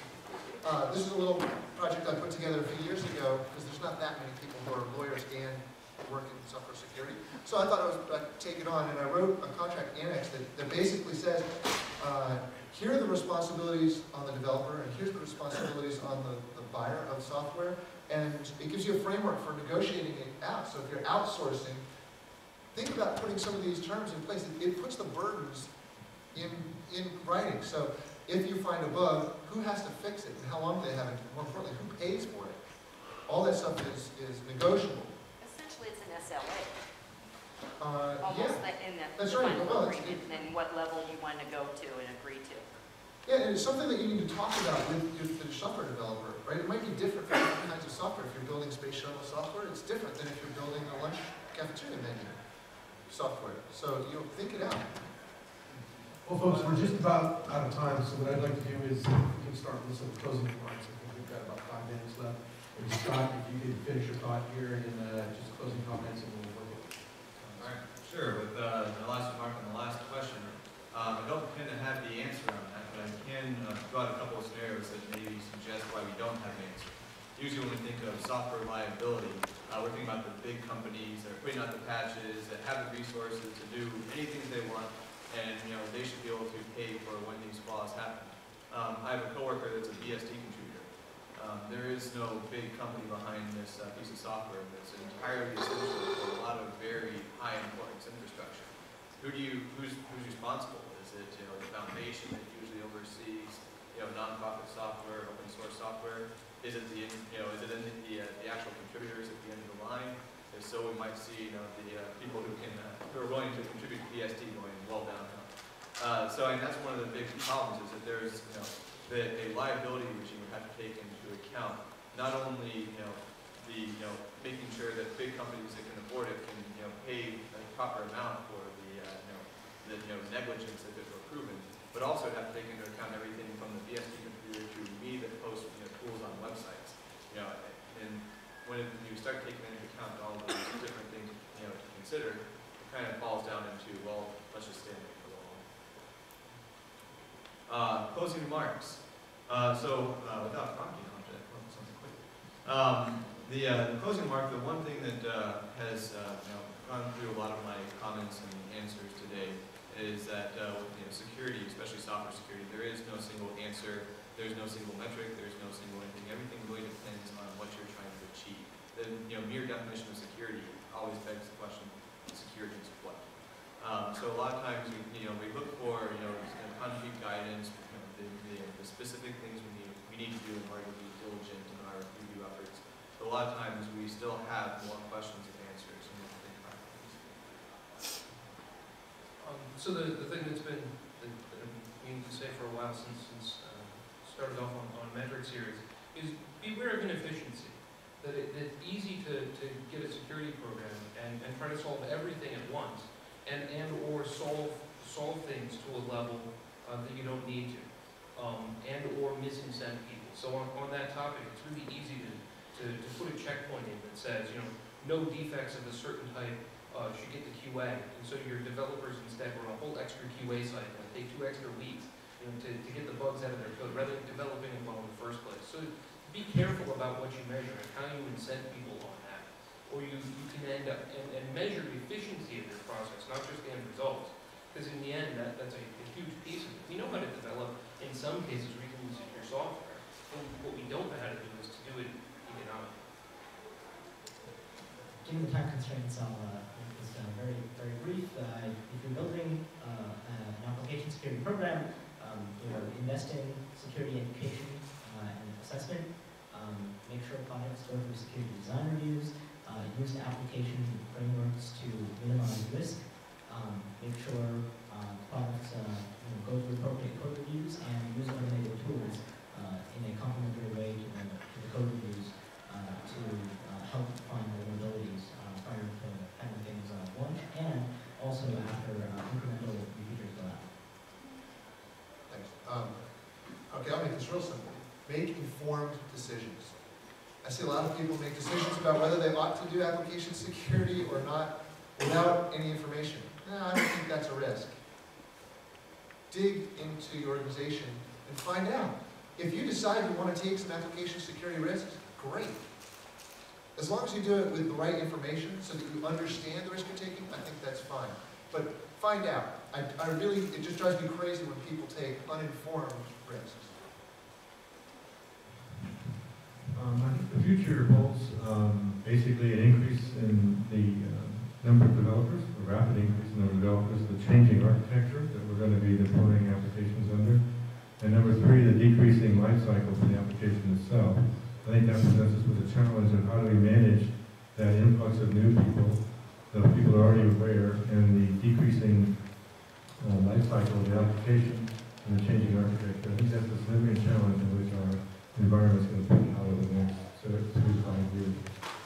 Uh, this is a little project I put together a few years ago because there's not that many people who are lawyers and work in software security. So I thought I was I'd take it on, and I wrote a contract annex that, that basically says, uh, here are the responsibilities on the developer, and here's the responsibilities on the, the buyer of software, and it gives you a framework for negotiating it out. So if you're outsourcing, think about putting some of these terms in place. It, it puts the burdens in, in writing. So if you find a bug, who has to fix it, and how long do they have it? More importantly, who pays for it? All that stuff is, is negotiable. Essentially, it's an S L A. Uh, Almost yeah. like in that That's right. final Well, it's- agreement, and then what level you want to go to and agree to. Yeah, and it's something that you need to talk about with your, your software developer, right? It might be different for different kinds of software. If you're building space shuttle software, it's different than if you're building a lunch cafeteria menu software. So, you know, think it out. Well, folks, we're just about out of time, so what I'd like to do is we can start with some closing remarks. I think we've got about five minutes left. Maybe Scott, if you could finish your thought here and then uh, just closing comments and we'll work it. All right, sure. With uh, the last remark on the last question, um, I don't tend to have the answer on that, but I can uh, throw out a couple of scenarios that maybe suggest why we don't have an answer. Usually when we think of software liability, uh, we're thinking about the big companies that are putting out the patches, that have the resources to do anything they want, and you know they should be able to pay for when these flaws happen. Um, I have a coworker that's a B S D contributor. Um, there is no big company behind this uh, piece of software that's entirely essential for a lot of very high importance infrastructure. Who do you, who's, who's responsible? Is it you know, the foundation that usually oversees you know, nonprofit software, open source software? Is it the, you know, is it in the, uh, the actual contributors at the end of the line? If so, we might see you know, the uh, people who can, uh, who are willing to contribute to B S D going well downhill. Uh, so I mean, that's one of the big problems is that there's you know, the, a liability which you would have to take into account, not only you know, the, you know, making sure that big companies that can afford it can you know, pay a proper amount for the, uh, you know, the you know, negligence if it were proven, but also have to take into account everything from the B S D contributor to me that posts you know, tools on websites. You know, and when you start taking into account all of these different things you know, to consider, it kind of falls down into, well, let's just stay away for a while. Uh, closing remarks. Uh, so, uh, without prompting, I'll have to come up with something quick. Um, the, uh, the closing remark, the one thing that uh, has uh, you know, gone through a lot of my comments and answers today is that uh, with you know, security, especially software security, there is no single answer, there's no single metric, there's no single anything. Everything really depends on what you're trying to achieve. The you know, mere definition of security always begs the question, security is what? Um, so a lot of times we, you know, we look for you know, concrete guidance, you know, the, the, the specific things we need, we need to do in order to be diligent in our review efforts. But a lot of times we still have more questions than answers, and we have to think about things. Um, so the, the thing that's been, that, that I've been meaning to say for a while since, since uh, started off on, on metrics here is, is beware of inefficiency. That it, it's easy to, to get a security program and, and try to solve everything at once, and, and or solve, solve things to a level uh, that you don't need to, um, and or misincent people. So on, on that topic, it's really easy to, to, to put a checkpoint in that says, you know, no defects of a certain type uh, should get the Q A, and so your developers instead run a whole extra Q A cycle and take two extra weeks you know, to, to get the bugs out of their code rather than developing them well in the first place. So be careful about what you measure and how you incent people on that. or you, you can end up and, and measure the efficiency of this process, not just the end results. Because in the end, that, that's a, a huge piece of it. We know how to develop, in some cases, we can use your software. But what we don't know how to do is to do it economically. Given the time constraints, I'll uh, make this uh, very, very brief. Uh, if you're building uh, an application security program, um, you know, invest in security education uh, and assessment. Um, make sure projects go through security design reviews. Uh, use the application frameworks to minimize risk. Um, make sure uh, products uh, you know, go through appropriate code reviews and use automated tools uh, in a complementary way to the, to the code reviews uh, to uh, help find vulnerabilities uh, prior to having things uh, launch and also after uh, incremental features go out. Thanks. Um, okay, I'll make this real simple. Make informed decisions. I see a lot of people make decisions about whether they ought to do application security or not without any information. No, I don't think that's a risk. Dig into your organization and find out. If you decide you want to take some application security risks, great. As long as you do it with the right information so that you understand the risk you're taking, I think that's fine. But find out. I, I really, it just drives me crazy when people take uninformed risks. Um, I think the future holds um, basically an increase in the uh, number of developers, a rapid increase in the number of developers, the changing architecture that we're going to be deploying applications under, and number three, the decreasing life cycle for the application itself. I think that presents us with a challenge of how do we manage that influx of new people, the people are already aware, and the decreasing uh, life cycle of the application and the changing architecture. I think that's a significant challenge in which our environment is going to put out over the next three to five years.